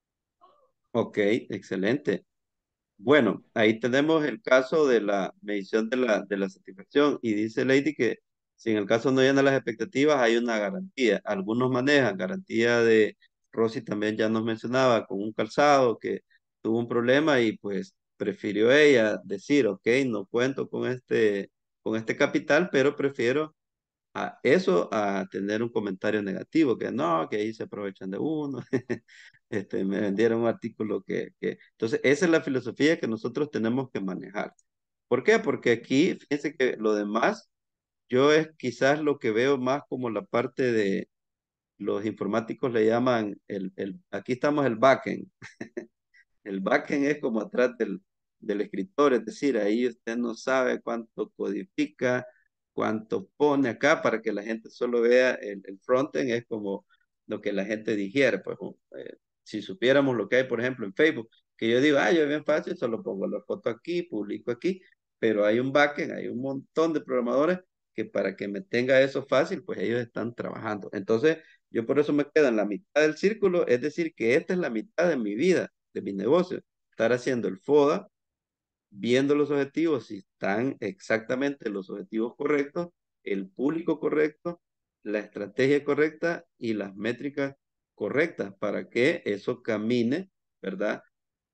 ok, excelente. Bueno, ahí tenemos el caso de la medición de la, de la satisfacción y dice Lady que si en el caso no llena las expectativas hay una garantía. Algunos manejan garantía de, Rosy también ya nos mencionaba, con un calzado que tuvo un problema y pues prefirió ella decir, ok, no cuento con este, con este capital, pero prefiero a eso a tener un comentario negativo, que no, que ahí se aprovechan de uno, este, me vendieron un artículo que, que... Entonces, esa es la filosofía que nosotros tenemos que manejar. ¿Por qué? Porque aquí, fíjense que lo demás, yo es quizás lo que veo más como la parte de, los informáticos le llaman, el, el, aquí estamos el backend. El backend es como atrás del, del escritorio, es decir, ahí usted no sabe cuánto codifica, cuánto pone acá para que la gente solo vea el, el frontend, es como lo que la gente digiere. Pues, eh, si supiéramos lo que hay, por ejemplo, en Facebook, que yo digo, ah, yo es bien fácil, solo pongo la foto aquí, publico aquí, pero hay un backend, hay un montón de programadores que para que me tenga eso fácil, pues ellos están trabajando. Entonces, yo por eso me quedo en la mitad del círculo, es decir, que esta es la mitad de mi vida, de mi negocio, estar haciendo el FODA, viendo los objetivos, si están exactamente los objetivos correctos, el público correcto, la estrategia correcta y las métricas correctas para que eso camine, ¿verdad?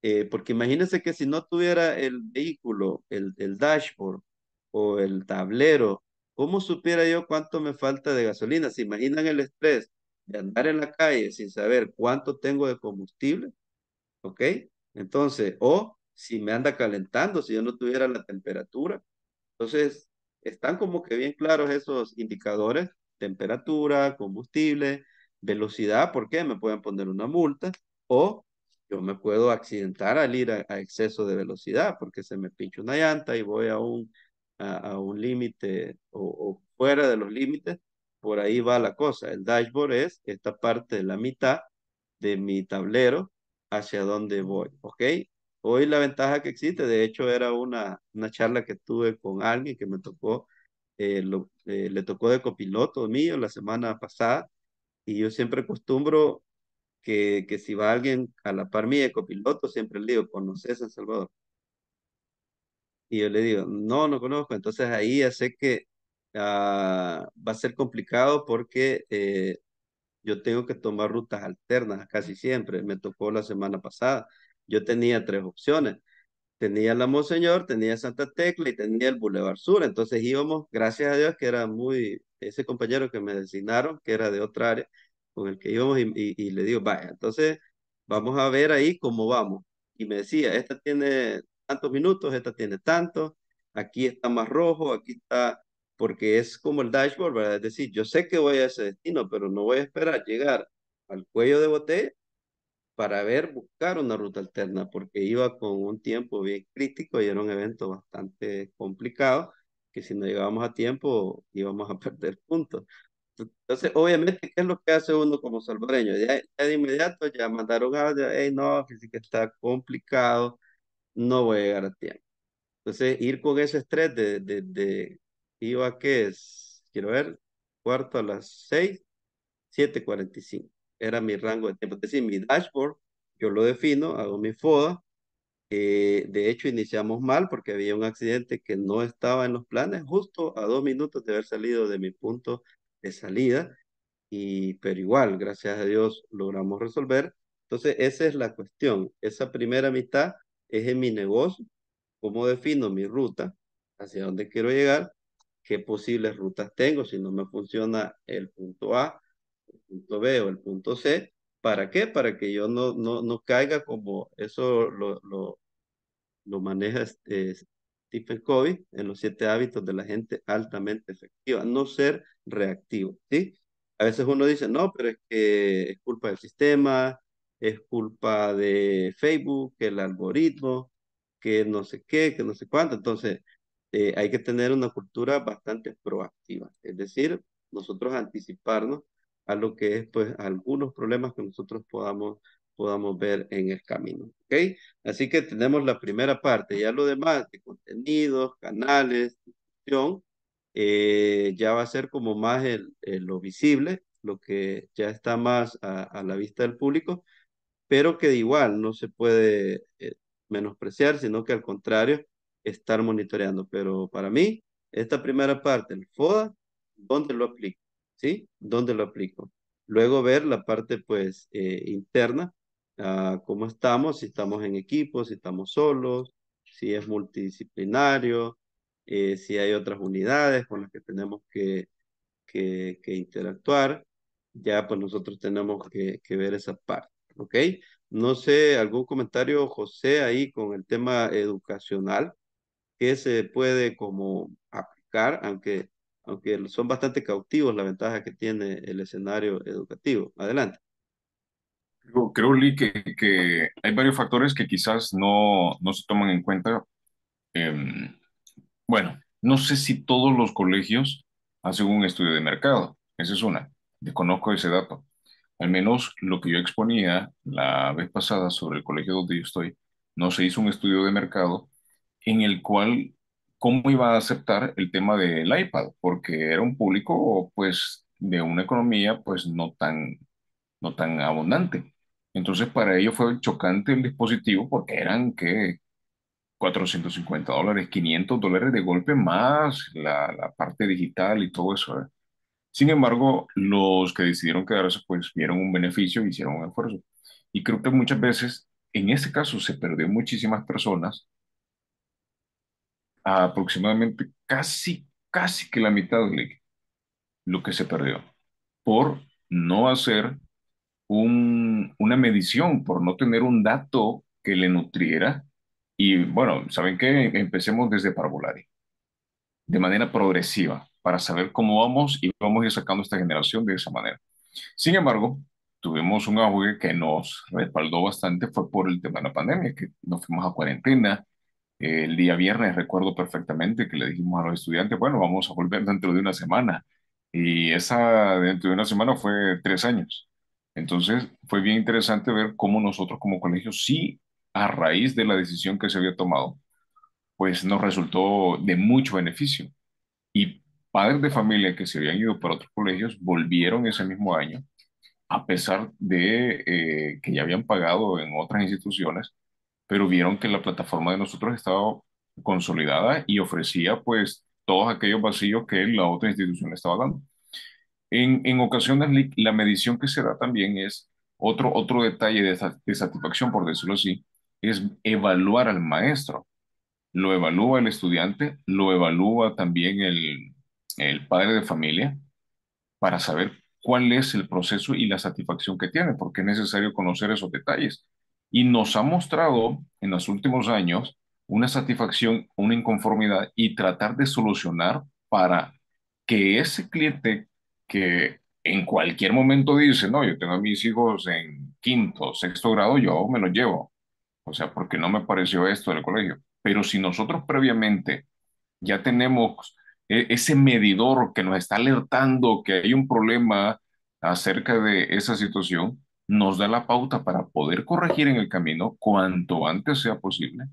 Eh, porque imagínense que si no tuviera el vehículo, el, el dashboard o el tablero, ¿cómo supiera yo cuánto me falta de gasolina? ¿Se imaginan el estrés de andar en la calle sin saber cuánto tengo de combustible? ¿Ok? Entonces, o si me anda calentando, si yo no tuviera la temperatura. Entonces, están como que bien claros esos indicadores: temperatura, combustible, velocidad. ¿Por qué? Me pueden poner una multa, o yo me puedo accidentar al ir a, a exceso de velocidad porque se me pincha una llanta y voy a un, a, a un límite o, o fuera de los límites. Por ahí va la cosa. El dashboard es esta parte de la mitad de mi tablero hacia dónde voy, ¿ok? Hoy la ventaja que existe, de hecho era una, una charla que tuve con alguien que me tocó, eh, lo- eh, le tocó de copiloto mío la semana pasada, y yo siempre acostumbro que, que si va alguien a la par mía de copiloto, siempre le digo: ¿conoces El Salvador? Y yo le digo: no, no conozco. Entonces ahí ya sé que ah, va a ser complicado porque eh, yo tengo que tomar rutas alternas casi siempre. Me tocó la semana pasada. Yo tenía tres opciones. Tenía la Monseñor, tenía Santa Tecla y tenía el Boulevard Sur. Entonces íbamos, gracias a Dios, que era muy, ese compañero que me designaron, que era de otra área, con el que íbamos, y, y, y le digo: vaya, entonces vamos a ver ahí cómo vamos. Y me decía: esta tiene tantos minutos, esta tiene tantos, aquí está más rojo, aquí está, porque es como el dashboard, ¿verdad? Es decir, yo sé que voy a ese destino, pero no voy a esperar llegar al cuello de botella para ver, buscar una ruta alterna, porque iba con un tiempo bien crítico y era un evento bastante complicado, que si no llegábamos a tiempo íbamos a perder puntos. Entonces, obviamente, ¿qué es lo que hace uno como salvadoreño? Ya, ya de inmediato ya mandaron audio: hey, no, que sí que está complicado, no voy a llegar a tiempo. Entonces, ir con ese estrés de, de, de iba que es, quiero ver, cuarto a las seis, siete cuarenta y cinco. Era mi rango de tiempo. Es decir, mi dashboard, yo lo defino, hago mi FODA. Eh, de hecho, iniciamos mal porque había un accidente que no estaba en los planes, justo a dos minutos de haber salido de mi punto de salida. Y, pero igual, gracias a Dios, logramos resolver. Entonces, esa es la cuestión. Esa primera mitad es en mi negocio: cómo defino mi ruta, hacia dónde quiero llegar, qué posibles rutas tengo si no me funciona el punto A, el punto B o el punto C. ¿Para qué? Para que yo no, no, no caiga, como eso lo, lo, lo maneja este, Stephen Covey en los siete hábitos de la gente altamente efectiva: no ser reactivo, ¿sí? A veces uno dice: no, pero es que es culpa del sistema, es culpa de Facebook, que el algoritmo, que no sé qué, que no sé cuánto. Entonces, eh, hay que tener una cultura bastante proactiva, es decir, nosotros anticiparnos a lo que es, pues, algunos problemas que nosotros podamos, podamos ver en el camino, ¿ok? Así que tenemos la primera parte. Ya lo demás de contenidos, canales, difusión, eh, ya va a ser como más el, el- lo visible, lo que ya está más a, a la vista del público, pero que de igual no se puede eh, menospreciar, sino que al contrario, estar monitoreando. Pero para mí, esta primera parte, el FODA, ¿dónde lo aplico? ¿Sí? ¿Dónde lo aplico? Luego ver la parte, pues, eh, interna: ah, cómo estamos, si estamos en equipo, si estamos solos, si es multidisciplinario, eh, si hay otras unidades con las que tenemos que, que, que interactuar. Ya pues nosotros tenemos que, que ver esa parte, ¿ok? No sé, algún comentario, José, ahí con el tema educacional, que se puede como aplicar, aunque, aunque son bastante cautivos la ventaja que tiene el escenario educativo. Adelante. Creo, creo, Lee, que, que hay varios factores que quizás no, no se toman en cuenta. Em, bueno, no sé si todos los colegios hacen un estudio de mercado. Esa es una. Desconozco ese dato. Al menos lo que yo exponía la vez pasada sobre el colegio donde yo estoy, no se hizo un estudio de mercado en el cual cómo iba a aceptar el tema del iPad, porque era un público pues de una economía pues no tan, no tan abundante. Entonces para ellos fue chocante el dispositivo porque eran que cuatrocientos cincuenta dólares, quinientos dólares de golpe más la, la parte digital y todo eso. ¿Eh? Sin embargo, los que decidieron quedarse, pues vieron un beneficio, hicieron un esfuerzo. Y creo que muchas veces en este caso se perdió muchísimas personas, aproximadamente casi, casi que la mitad de lo que se perdió, por no hacer un- una medición, por no tener un dato que le nutriera. Y bueno, ¿saben qué? Empecemos desde parvularia, de manera progresiva, para saber cómo vamos y vamos a ir sacando esta generación de esa manera. Sin embargo, tuvimos un auge que nos respaldó bastante, fue por el tema de la pandemia, que nos fuimos a cuarentena. Eh, el día viernes recuerdo perfectamente que le dijimos a los estudiantes, bueno, vamos a volver dentro de una semana. Y esa dentro de una semana fue tres años. Entonces fue bien interesante ver cómo nosotros como colegio, sí, a raíz de la decisión que se había tomado, pues nos resultó de mucho beneficio. Y padres de familia que se habían ido para otros colegios volvieron ese mismo año, a pesar de eh, que ya habían pagado en otras instituciones, pero vieron que la plataforma de nosotros estaba consolidada y ofrecía pues todos aquellos vacíos que la otra institución le estaba dando. En, en ocasiones li- la medición que se da también es otro, otro detalle de, sa- de satisfacción, por decirlo así, es evaluar al maestro. Lo evalúa el estudiante, lo evalúa también el, el padre de familia para saber cuál es el proceso y la satisfacción que tiene, porque es necesario conocer esos detalles. Y nos ha mostrado en los últimos años una satisfacción, una inconformidad y tratar de solucionar para que ese cliente que en cualquier momento dice, no, yo tengo a mis hijos en quinto, sexto grado, yo me los llevo. O sea, porque no me pareció esto del colegio. Pero si nosotros previamente ya tenemos e- ese medidor que nos está alertando que hay un problema acerca de esa situación, nos da la pauta para poder corregir en el camino cuanto antes sea posible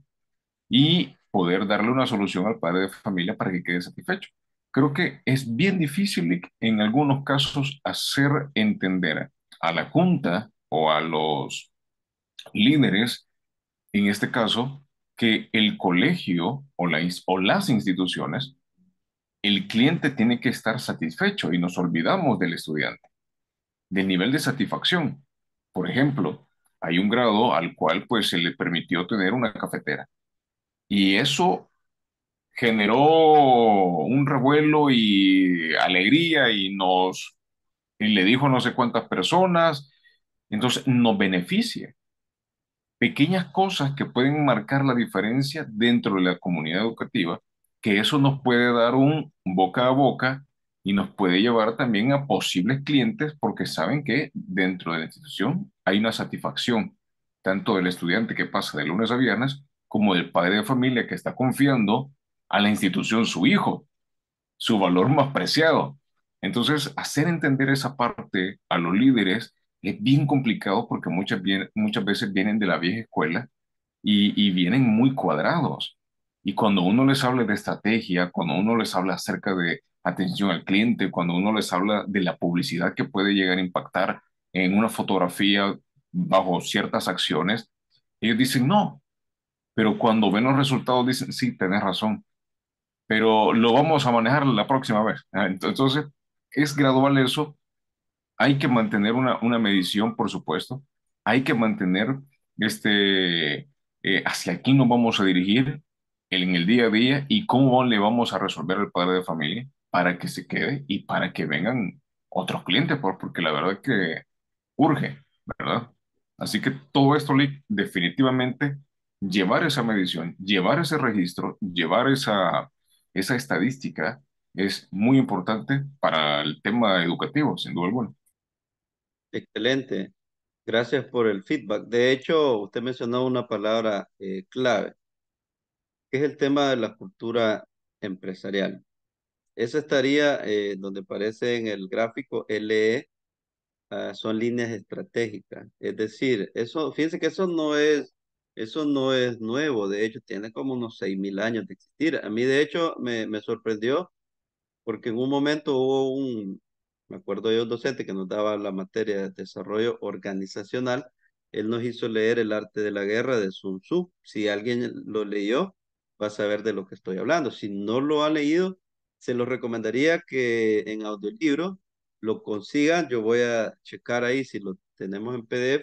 y poder darle una solución al padre de familia para que quede satisfecho. Creo que es bien difícil Lick, en algunos casos hacer entender a la junta o a los líderes, en este caso, que el colegio o, la ins- o las instituciones, el cliente tiene que estar satisfecho y nos olvidamos del estudiante, del nivel de satisfacción. Por ejemplo, hay un grado al cual pues se le permitió tener una cafetera y eso generó un revuelo y alegría y nos y le dijo a no sé cuántas personas, entonces nos beneficia. Pequeñas cosas que pueden marcar la diferencia dentro de la comunidad educativa, que eso nos puede dar un boca a boca y nos puede llevar también a posibles clientes porque saben que dentro de la institución hay una satisfacción, tanto del estudiante que pasa de lunes a viernes como del padre de familia que está confiando a la institución su hijo, su valor más preciado. Entonces, hacer entender esa parte a los líderes es bien complicado porque muchas, bien- muchas veces vienen de la vieja escuela y, y vienen muy cuadrados. Y cuando uno les habla de estrategia, cuando uno les habla acerca de atención al cliente, cuando uno les habla de la publicidad que puede llegar a impactar en una fotografía bajo ciertas acciones, ellos dicen no, pero cuando ven los resultados dicen sí, tenés razón, pero lo vamos a manejar la próxima vez. Ah, ent- Entonces, es gradual eso. Hay que mantener una, una medición, por supuesto. Hay que mantener este, eh, hacia quién nos vamos a dirigir en el día a día y cómo le vamos a resolver al padre de familia para que se quede y para que vengan otros clientes, por- porque la verdad es que urge, ¿verdad? Así que todo esto, Lick, definitivamente llevar esa medición, llevar ese registro, llevar esa, esa estadística es muy importante para el tema educativo, sin duda alguna. Excelente. Gracias por el feedback. De hecho, usted mencionó una palabra eh, clave, que es el tema de la cultura empresarial. Eso estaría eh, donde aparece en el gráfico L E, ah, son líneas estratégicas. Es decir, eso, fíjense que eso no es, eso no es nuevo. De hecho, tiene como unos seis mil años de existir. A mí, de hecho, me, me sorprendió porque en un momento hubo un, me acuerdo yo, un docente que nos daba la materia de desarrollo organizacional. Él nos hizo leer El arte de la guerra de Sun Tzu. Si alguien lo leyó, va a saber de lo que estoy hablando. Si no lo ha leído, se lo recomendaría que en audiolibro lo consigan. Yo voy a checar ahí si lo tenemos en P D F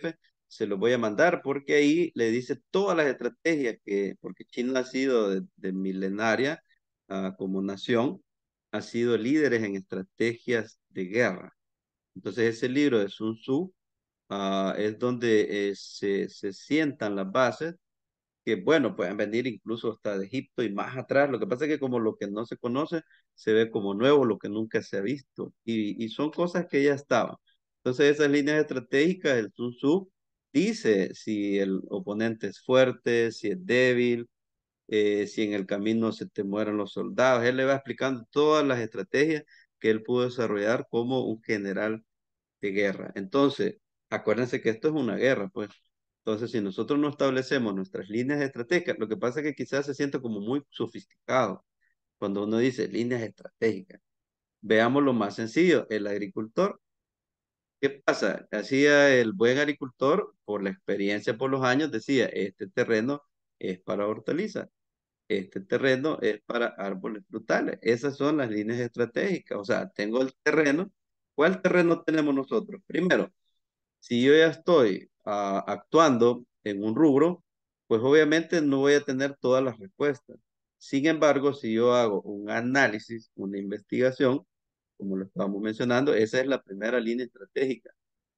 se los voy a mandar porque ahí le dice todas las estrategias que, porque China ha sido de, de milenaria uh, como nación, ha sido líderes en estrategias de guerra. Entonces ese libro de Sun Tzu uh, es donde eh, se, se sientan las bases que, bueno, pueden venir incluso hasta de Egipto y más atrás. Lo que pasa es que como lo que no se conoce se ve como nuevo, lo que nunca se ha visto. Y, y son cosas que ya estaban. Entonces esas líneas estratégicas, el Sun Tzu dice si el oponente es fuerte, si es débil, eh, si en el camino se te mueren los soldados. Él le va explicando todas las estrategias que él pudo desarrollar como un general de guerra. Entonces, acuérdense que esto es una guerra, pues. Entonces, si nosotros no establecemos nuestras líneas estratégicas, lo que pasa es que quizás se siente como muy sofisticado cuando uno dice líneas estratégicas. Veamos lo más sencillo, el agricultor. ¿Qué pasa? Hacía el buen agricultor, por la experiencia por los años, decía, este terreno es para hortalizas, este terreno es para árboles frutales. Esas son las líneas estratégicas. O sea, tengo el terreno. ¿Cuál terreno tenemos nosotros? Primero, si yo ya estoy ah, actuando en un rubro, pues obviamente no voy a tener todas las respuestas. Sin embargo, si yo hago un análisis, una investigación, como lo estábamos mencionando, esa es la primera línea estratégica.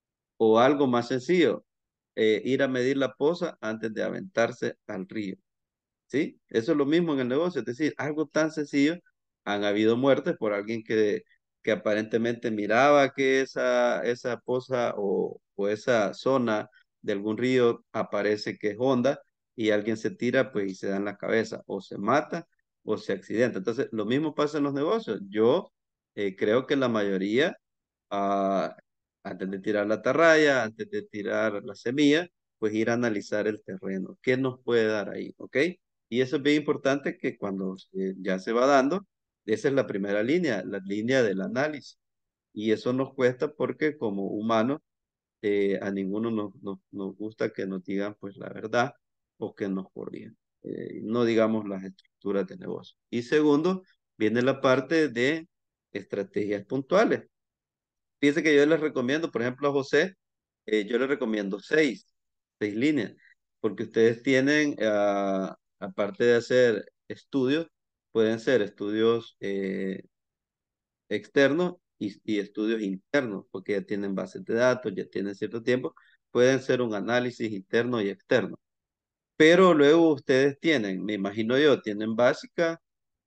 O algo más sencillo, eh, ir a medir la poza antes de aventarse al río. ¿Sí? Eso es lo mismo en el negocio, es decir, algo tan sencillo, han habido muertes por alguien que, que aparentemente miraba que esa, esa poza o, o esa zona de algún río aparece que es honda y alguien se tira pues y se da en la cabeza, o se mata o se accidenta. Entonces, lo mismo pasa en los negocios. Yo eh, creo que la mayoría, ah, antes de tirar la atarraya, antes de tirar la semilla, pues ir a analizar el terreno. ¿Qué nos puede dar ahí? ¿Ok? Y eso es bien importante que cuando eh, ya se va dando, esa es la primera línea, la línea del análisis. Y eso nos cuesta porque como humanos, eh, a ninguno nos, nos, nos gusta que nos digan pues la verdad o que nos corrijan. Eh, no digamos las estructuras de negocio. Y segundo, viene la parte de estrategias puntuales. Fíjense que yo les recomiendo, por ejemplo, a José, eh, yo les recomiendo seis, seis líneas, porque ustedes tienen, ah, aparte de hacer estudios, pueden ser estudios eh, externos y, y estudios internos, porque ya tienen bases de datos, ya tienen cierto tiempo, pueden ser un análisis interno y externo. Pero luego ustedes tienen, me imagino yo, tienen básica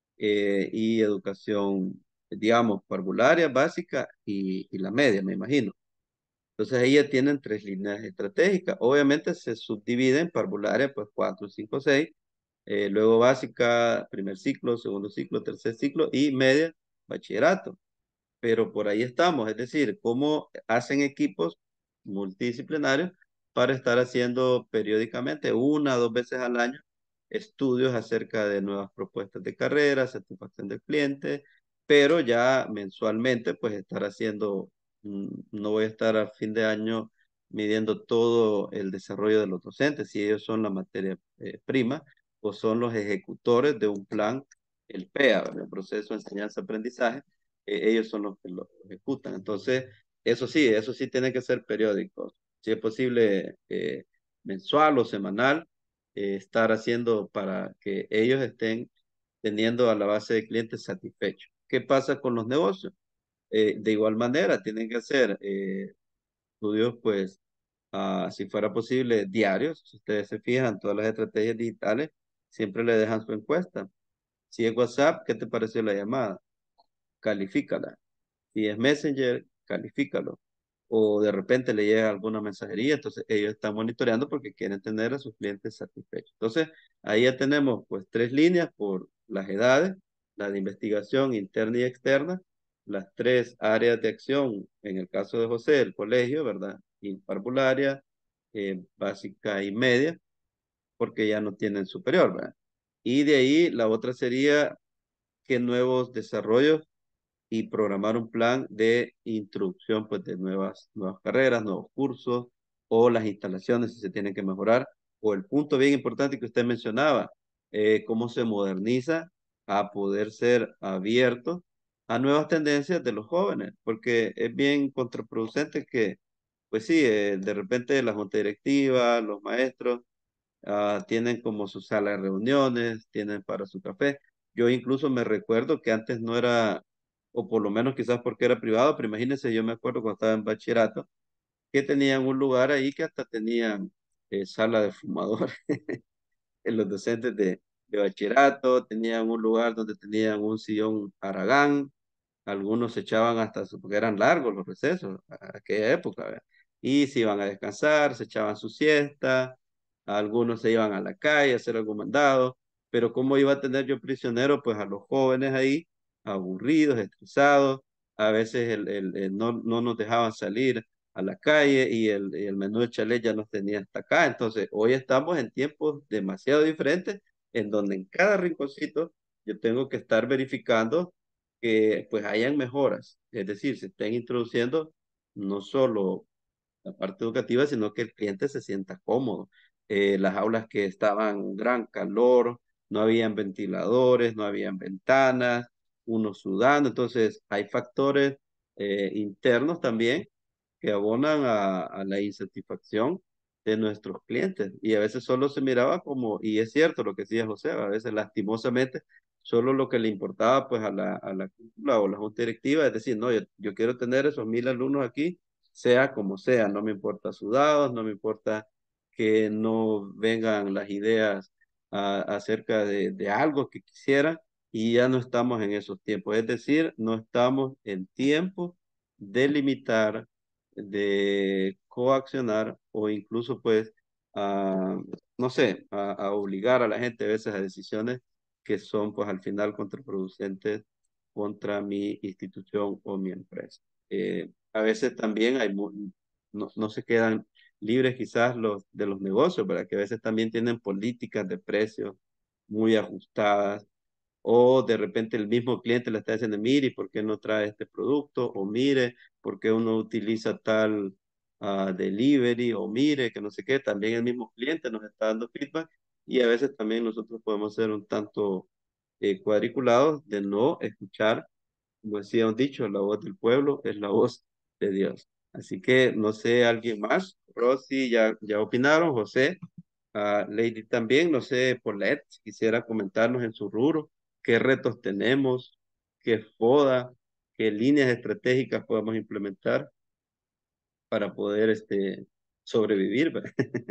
eh, y educación, digamos, parvularia, básica y, y la media, me imagino. Entonces ellas tienen tres líneas estratégicas. Obviamente se subdividen parvularia, pues cuatro, cinco, seis. Eh, luego básica, primer ciclo, segundo ciclo, tercer ciclo y media, bachillerato. Pero por ahí estamos, es decir, cómo hacen equipos multidisciplinarios para estar haciendo periódicamente, una o dos veces al año, estudios acerca de nuevas propuestas de carrera, satisfacción del cliente, pero ya mensualmente, pues estar haciendo, mm, no voy a estar a fin de año midiendo todo el desarrollo de los docentes, si ellos son la materia eh, prima o son los ejecutores de un plan, el P E A, ¿verdad? El proceso de enseñanza-aprendizaje, eh, ellos son los que lo ejecutan. Entonces, eso sí, eso sí tiene que ser periódico. Si es posible, eh, mensual o semanal, eh, estar haciendo para que ellos estén teniendo a la base de clientes satisfechos. ¿Qué pasa con los negocios? Eh, de igual manera, tienen que hacer eh, estudios, pues, ah, si fuera posible, diarios. Si ustedes se fijan, todas las estrategias digitales siempre le dejan su encuesta. Si es WhatsApp, ¿qué te pareció la llamada? Califícala. Si es Messenger, califícalo. O de repente le llega alguna mensajería, entonces ellos están monitoreando porque quieren tener a sus clientes satisfechos. Entonces, ahí ya tenemos pues tres líneas por las edades, la de investigación interna y externa, las tres áreas de acción, en el caso de José, el colegio, ¿verdad? Y parvularia, eh, básica y media, porque ya no tienen superior, ¿verdad? Y de ahí la otra sería qué nuevos desarrollos y programar un plan de introducción pues, de nuevas, nuevas carreras, nuevos cursos o las instalaciones si se tienen que mejorar. O el punto bien importante que usted mencionaba, eh, cómo se moderniza a poder ser abierto a nuevas tendencias de los jóvenes, porque es bien contraproducente que pues sí, eh, de repente la junta directiva, los maestros, ah, tienen como su sala de reuniones, tienen para su café. Yo incluso me recuerdo que antes no era, o por lo menos quizás porque era privado, pero imagínense, yo me acuerdo cuando estaba en bachillerato, que tenían un lugar ahí que hasta tenían eh, sala de fumadores. En los docentes de, de bachillerato tenían un lugar donde tenían un sillón Aragán, algunos se echaban hasta, su- porque eran largos los recesos, a aquella época, ¿verdad? Y se iban a descansar, se echaban su siesta, algunos se iban a la calle a hacer algún mandado, pero ¿cómo iba a tener yo prisionero? Pues a los jóvenes ahí, aburridos, estresados, a veces el, el- el no, no nos dejaban salir a la calle y el, y el menú de chalet ya nos tenía hasta acá. Entonces, hoy estamos en tiempos demasiado diferentes, en donde en cada rinconcito yo tengo que estar verificando que pues hayan mejoras, es decir, se estén introduciendo no solo la parte educativa, sino que el cliente se sienta cómodo. Eh, las aulas que estaban en gran calor, no habían ventiladores, no habían ventanas, uno sudando, entonces hay factores eh, internos también que abonan a, a la insatisfacción de nuestros clientes. Y a veces solo se miraba como, y es cierto lo que decía José, a veces lastimosamente, solo lo que le importaba pues a la, a la cúpula o la junta directiva, es decir, no, yo, yo quiero tener esos mil alumnos aquí, sea como sea, no me importa sudados, no me importa que no vengan las ideas ah, acerca de, de algo que quisieran, y ya no estamos en esos tiempos, es decir, no estamos en tiempo de limitar, de coaccionar o incluso pues, a, no sé, a, a obligar a la gente a veces a decisiones que son pues al final contraproducentes contra mi institución o mi empresa. Eh, a veces también hay, mu- no, no se quedan libres quizás los de los negocios, ¿verdad? Que a veces también tienen políticas de precios muy ajustadas, o de repente el mismo cliente le está diciendo, mire, ¿por qué no trae este producto? O mire, ¿por qué uno utiliza tal ah, delivery? O mire, que no sé qué, también el mismo cliente nos está dando feedback, y a veces también nosotros podemos ser un tanto eh, cuadriculados de no escuchar, como decía un dicho, la voz del pueblo es la voz de Dios. Así que no sé, alguien más, Rosy, ya, ya opinaron, José, ah, Lady también, no sé, Paulette, si quisiera comentarnos en su rubro, qué retos tenemos, qué foda, qué líneas estratégicas podemos implementar para poder este, sobrevivir, ¿verdad?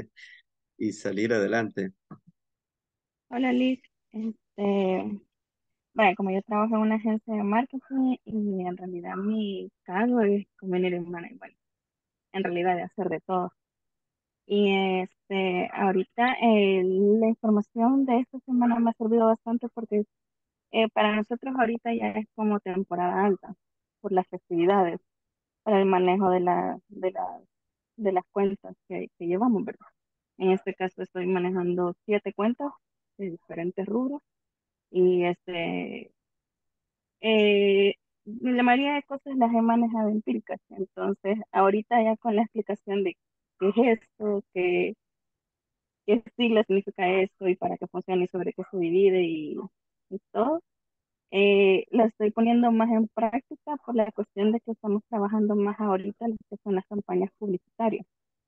Y salir adelante. Hola Liz, este, bueno, como yo trabajo en una agencia de marketing y en realidad mi cargo es community manager, bueno, en realidad de hacer de todo. Y este, ahorita eh, la información de esta semana me ha servido bastante porque eh, para nosotros ahorita ya es como temporada alta por las festividades, para el manejo de la, de la, de las cuentas que, que llevamos, ¿verdad? En este caso estoy manejando siete cuentas de diferentes rubros y este, eh, la mayoría de cosas las he manejado empíricas. Entonces, ahorita ya con la explicación de qué es esto, qué, qué sigla significa esto y para qué funciona y sobre qué se divide y, y todo, eh, lo estoy poniendo más en práctica por la cuestión de que estamos trabajando más ahorita lo que son las campañas publicitarias.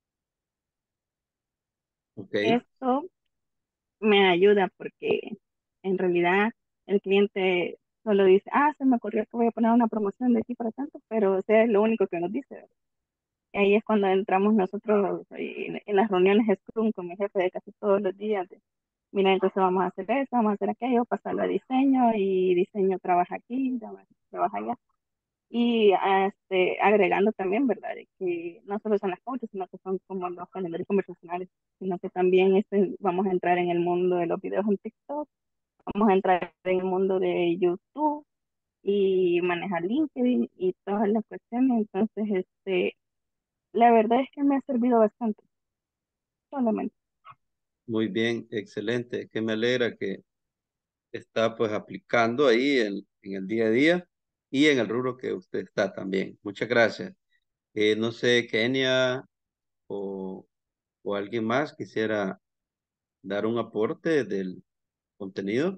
Ok, Esto me ayuda porque en realidad el cliente solo dice, ah, se me ocurrió que voy a poner una promoción de aquí para tanto, pero o sea, es lo único que nos dice, ¿verdad? Y ahí es cuando entramos nosotros en, en las reuniones Scrum con mi jefe de casi todos los días. De, mira, entonces vamos a hacer esto, vamos a hacer aquello, pasarlo a diseño y diseño trabaja aquí, trabaja allá. Y este, agregando también, ¿verdad? De que no solo son las coaches, sino que son como los calendarios conversacionales, sino que también este, vamos a entrar en el mundo de los videos en TikTok, vamos a entrar en el mundo de YouTube y manejar LinkedIn y todas las cuestiones. Entonces, este, la verdad es que me ha servido bastante, solamente. muy bien, excelente. Que me alegra que está pues aplicando ahí en, en el día a día y en el rubro que usted está también. Muchas gracias. Eh, no sé, Kenia o, o alguien más quisiera dar un aporte del contenido.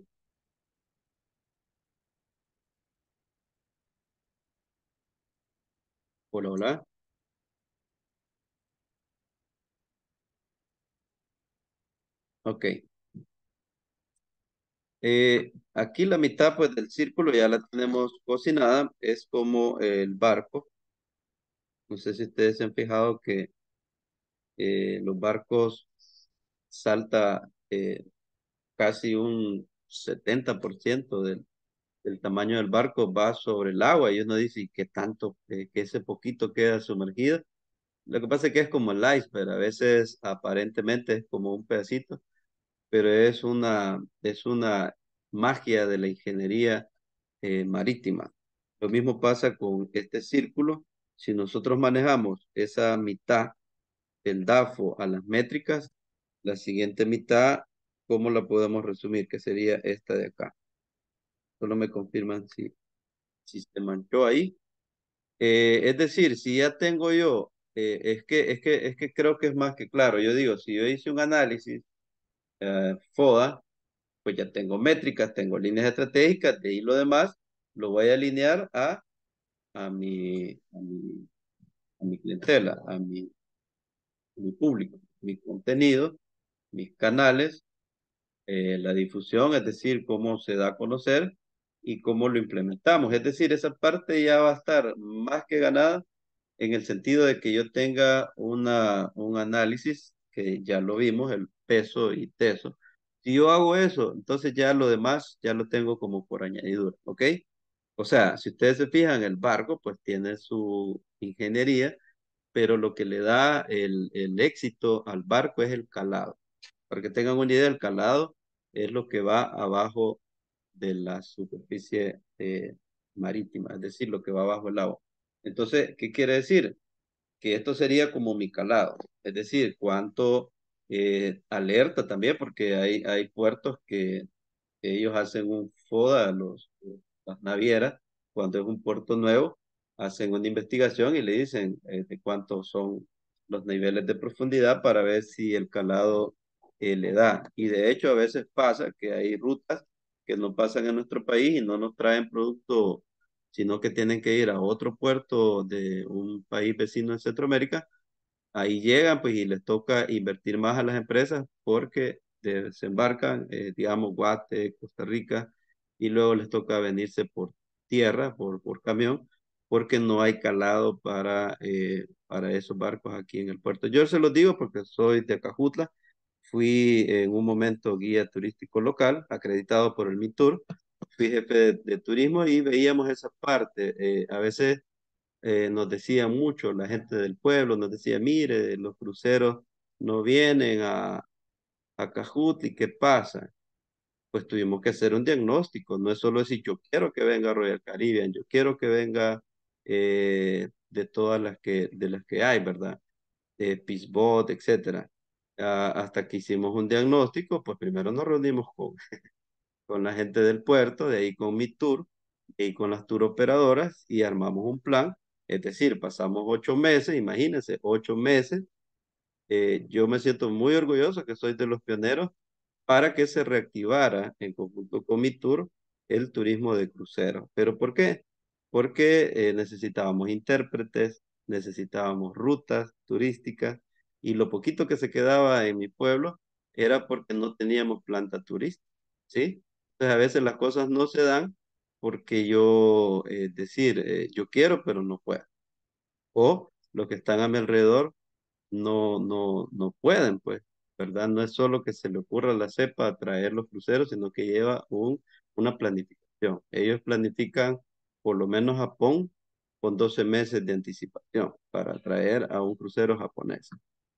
Hola, hola. Ok. Eh, aquí la mitad pues del círculo ya la tenemos cocinada, es como el barco. No sé si ustedes se han fijado que eh, los barcos salta eh, casi un setenta por ciento del, del tamaño del barco va sobre el agua y uno dice, ¿y qué tanto? Eh, que ese poquito queda sumergido. Lo que pasa es que es como el iceberg, a veces aparentemente es como un pedacito, pero es una, es una magia de la ingeniería eh, marítima. Lo mismo pasa con este círculo. Si nosotros manejamos esa mitad del DAFO a las métricas, la siguiente mitad, ¿cómo la podemos resumir? Que sería esta de acá. Solo me confirman si, si se manchó ahí. Eh, es decir, si ya tengo yo, eh, es que, es que, es que creo que es más que claro. Yo digo, si yo hice un análisis eh, FODA, pues ya tengo métricas, tengo líneas estratégicas, de ahí lo demás lo voy a alinear a, a, mi, a, mi, a mi clientela, a mi, a mi público, mi contenido, mis canales, eh, la difusión, es decir, cómo se da a conocer y cómo lo implementamos. Es decir, esa parte ya va a estar más que ganada en el sentido de que yo tenga una, un análisis, que ya lo vimos, el peso y teso. Si yo hago eso, entonces ya lo demás ya lo tengo como por añadidura, ¿ok? O sea, si ustedes se fijan, el barco pues tiene su ingeniería, pero lo que le da el, el éxito al barco es el calado. Para que tengan una idea, el calado es lo que va abajo de la superficie eh, marítima, es decir, lo que va abajo del agua. Entonces, ¿qué quiere decir? Que esto sería como mi calado, es decir, cuánto eh, alerta también, porque hay, hay puertos que, que ellos hacen un FODA, los, las navieras, cuando es un puerto nuevo, hacen una investigación y le dicen eh, de cuántos son los niveles de profundidad para ver si el calado eh, le da. Y de hecho a veces pasa que hay rutas que no pasan en nuestro país y no nos traen producto, sino que tienen que ir a otro puerto de un país vecino en Centroamérica. Ahí llegan, pues, y les toca invertir más a las empresas porque desembarcan, eh, digamos, Guate, Costa Rica, y luego les toca venirse por tierra, por, por camión, porque no hay calado para, eh, para esos barcos aquí en el puerto. Yo se los digo porque soy de Acajutla, fui en un momento guía turístico local, acreditado por el MITUR, fui jefe de, de turismo y veíamos esa parte. Eh, a veces eh, nos decía mucho la gente del pueblo, nos decía, mire, los cruceros no vienen a, a Cajut y ¿qué pasa? Pues tuvimos que hacer un diagnóstico, no es solo decir yo quiero que venga Royal Caribbean, yo quiero que venga eh, de todas las que, de las que hay, ¿verdad? Eh, Peacebot, etcétera. Ah, hasta que hicimos un diagnóstico, pues primero nos reunimos con, con la gente del puerto, de ahí con mi tour, y con las tour operadoras y armamos un plan. Es decir, pasamos ocho meses, imagínense, ocho meses. Eh, yo me siento muy orgulloso que soy de los pioneros para que se reactivara en conjunto con mi tour el turismo de crucero. ¿Pero por qué? Porque eh, necesitábamos intérpretes, necesitábamos rutas turísticas y lo poquito que se quedaba en mi pueblo era porque no teníamos planta turística, ¿sí? Entonces a veces las cosas no se dan porque yo, eh, decir, eh, yo quiero, pero no puedo. O los que están a mi alrededor no, no, no pueden, pues, ¿verdad? No es solo que se le ocurra a la cepa traer los cruceros, sino que lleva un, una planificación. Ellos planifican por lo menos Japón con doce meses de anticipación para traer a un crucero japonés.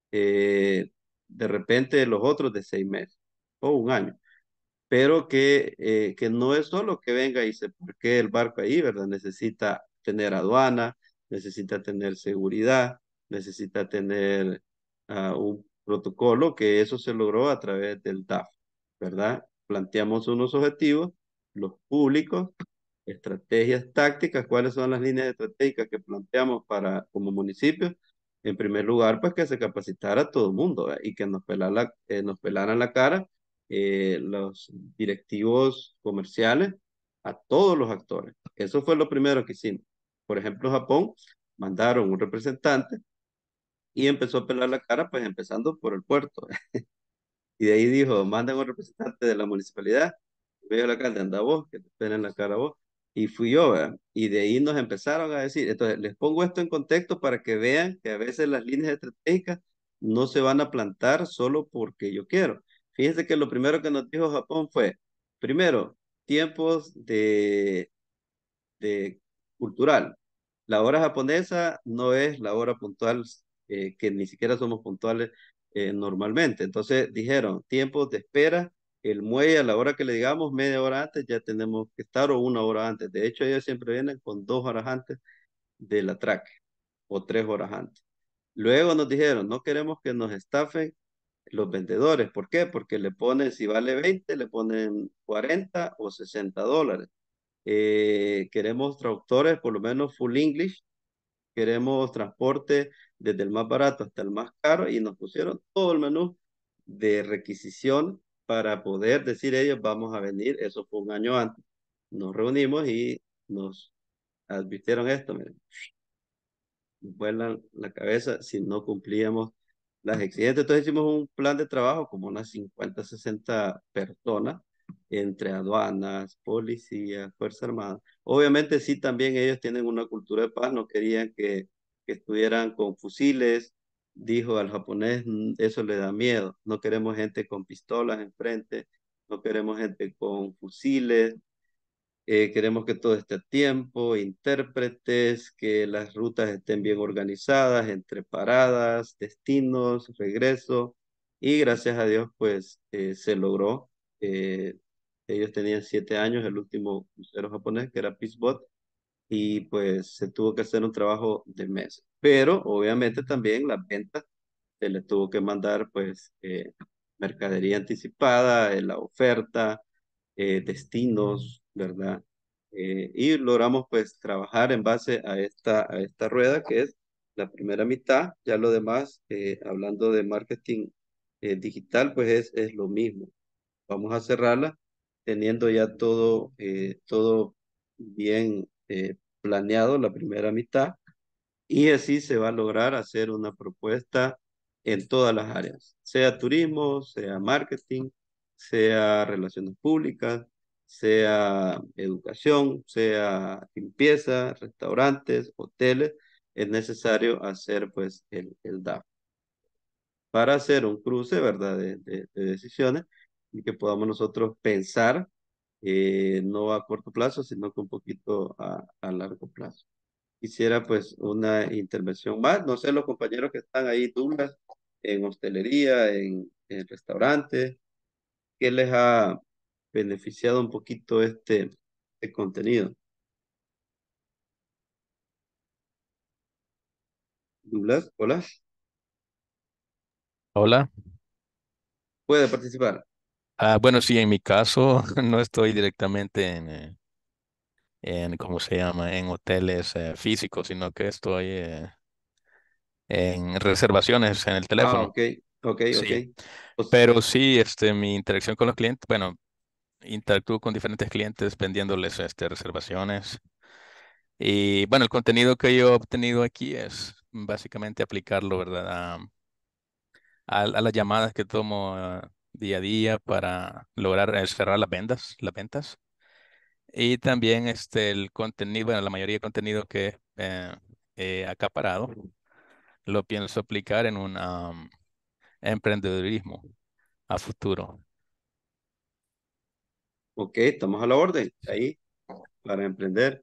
Eh, de repente los otros de seis meses o un año, pero que, eh, que no es solo que venga y se parquee el barco ahí, ¿verdad? Necesita tener aduana, necesita tener seguridad, necesita tener ah, un protocolo, que eso se logró a través del DAF, ¿verdad? Planteamos unos objetivos, los públicos, estrategias tácticas, cuáles son las líneas estratégicas que planteamos para como municipio. En primer lugar, pues que se capacitara a todo el mundo, ¿verdad? Y que nos pelara, eh, nos pelaran la cara eh, los directivos comerciales, a todos los actores. Eso fue lo primero que hicimos. Por ejemplo, Japón mandaron un representante y empezó a pelar la cara, pues empezando por el puerto. Y de ahí dijo, mandan un representante de la municipalidad. Me dijo el alcalde, anda vos, que te esperen en la cara vos. Y fui yo, ¿verdad? Y de ahí nos empezaron a decir, entonces les pongo esto en contexto para que vean que a veces las líneas estratégicas no se van a plantar solo porque yo quiero. Fíjense que lo primero que nos dijo Japón fue, primero, tiempos de, de cultural. La hora japonesa no es la hora puntual, eh, que ni siquiera somos puntuales eh, normalmente. Entonces dijeron, tiempos de espera, el muelle a la hora que le digamos, media hora antes, ya tenemos que estar o una hora antes. De hecho, ellos siempre vienen con dos horas antes del atraque o tres horas antes. Luego nos dijeron, no queremos que nos estafen los vendedores. ¿Por qué? Porque le ponen, si vale veinte, le ponen cuarenta o sesenta dólares. Eh, queremos traductores, por lo menos full English. Queremos transporte desde el más barato hasta el más caro y nos pusieron todo el menú de requisición para poder decir ellos vamos a venir. Eso fue un año antes. Nos reunimos y nos advirtieron esto. Miren, vuelan la cabeza si no cumplíamos las exigencias. Entonces hicimos un plan de trabajo como unas cincuenta, sesenta personas entre aduanas, policía, Fuerza Armada. Obviamente sí, también ellos tienen una cultura de paz, no querían que, que estuvieran con fusiles. Dijo al japonés, "Mm, eso le da miedo, no queremos gente con pistolas enfrente, no queremos gente con fusiles, eh, queremos que todo esté a tiempo, intérpretes, que las rutas estén bien organizadas entre paradas, destinos, regreso. Y gracias a Dios, pues eh, se logró. Eh, ellos tenían siete años, el último crucero japonés, que era Peacebot, y pues se tuvo que hacer un trabajo de meses. Pero obviamente también las ventas se les tuvo que mandar pues eh, mercadería anticipada, eh, la oferta, eh, destinos, ¿verdad? Eh, y logramos pues trabajar en base a esta, a esta rueda que es la primera mitad. Ya lo demás, eh, hablando de marketing eh, digital, pues es, es lo mismo. Vamos a cerrarla teniendo ya todo, eh, todo bien eh, planeado, la primera mitad, y así se va a lograr hacer una propuesta en todas las áreas, sea turismo, sea marketing, sea relaciones públicas, sea educación, sea limpieza, restaurantes, hoteles. Es necesario hacer pues el, el D A F para hacer un cruce, ¿verdad? De, de- de decisiones y que podamos nosotros pensar eh, no a corto plazo, sino que un poquito a, a largo plazo. Quisiera pues una intervención más. No sé, los compañeros que están ahí, Douglas, en hostelería, en, en restaurantes, ¿qué les ha beneficiado un poquito este, este contenido? Douglas, hola, Hola. puede participar. Ah, bueno, sí, en mi caso no estoy directamente en, eh, en ¿cómo se llama? En hoteles eh, físicos, sino que estoy eh, en reservaciones en el Ah, teléfono. ok, ok, ok. Sí, Pues, pero sí, este, mi interacción con los clientes, bueno, interactúo con diferentes clientes vendiéndoles este, reservaciones. Y bueno, el contenido que yo he obtenido aquí es básicamente aplicarlo, ¿verdad? A, a- a las llamadas que tomo eh, día a día para lograr eh, cerrar las ventas, las ventas. Y también este, el contenido, bueno, la mayoría de contenido que eh, he acaparado, lo pienso aplicar en un am, emprendedurismo a futuro. ok, estamos a la orden ahí para emprender.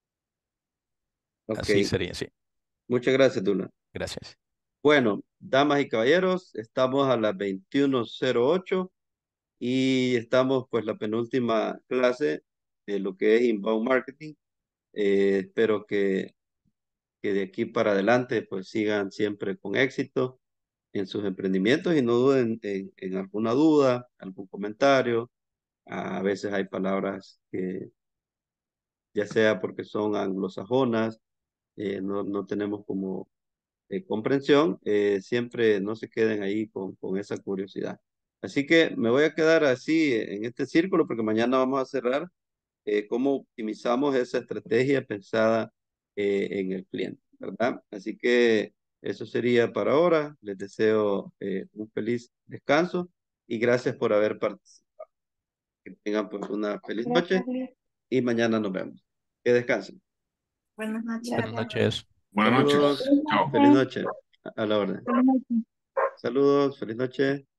Ok, Así sería, sí. muchas gracias, Douglas. Gracias. Bueno, damas y caballeros, estamos a las veintiuno cero ocho y estamos pues la penúltima clase de lo que es inbound marketing. Eh, espero que, que de aquí para adelante pues sigan siempre con éxito en sus emprendimientos y no duden en, en alguna duda, algún comentario. A veces hay palabras que ya sea porque son anglosajonas, eh, no, no tenemos como eh, comprensión, eh, siempre no se queden ahí con, con esa curiosidad. Así que me voy a quedar así en este círculo porque mañana vamos a cerrar eh, cómo optimizamos esa estrategia pensada eh, en el cliente, ¿verdad? Así que eso sería para ahora. Les deseo eh, un feliz descanso y gracias por haber participado. Que tengan pues una feliz noche Gracias, Liz. y mañana nos vemos. Que descansen. Buenas noches. Buenas noches. Buenas noches. Saludos. Chao. Feliz noche. A a la orden. Buenas noches. Saludos. Feliz noche.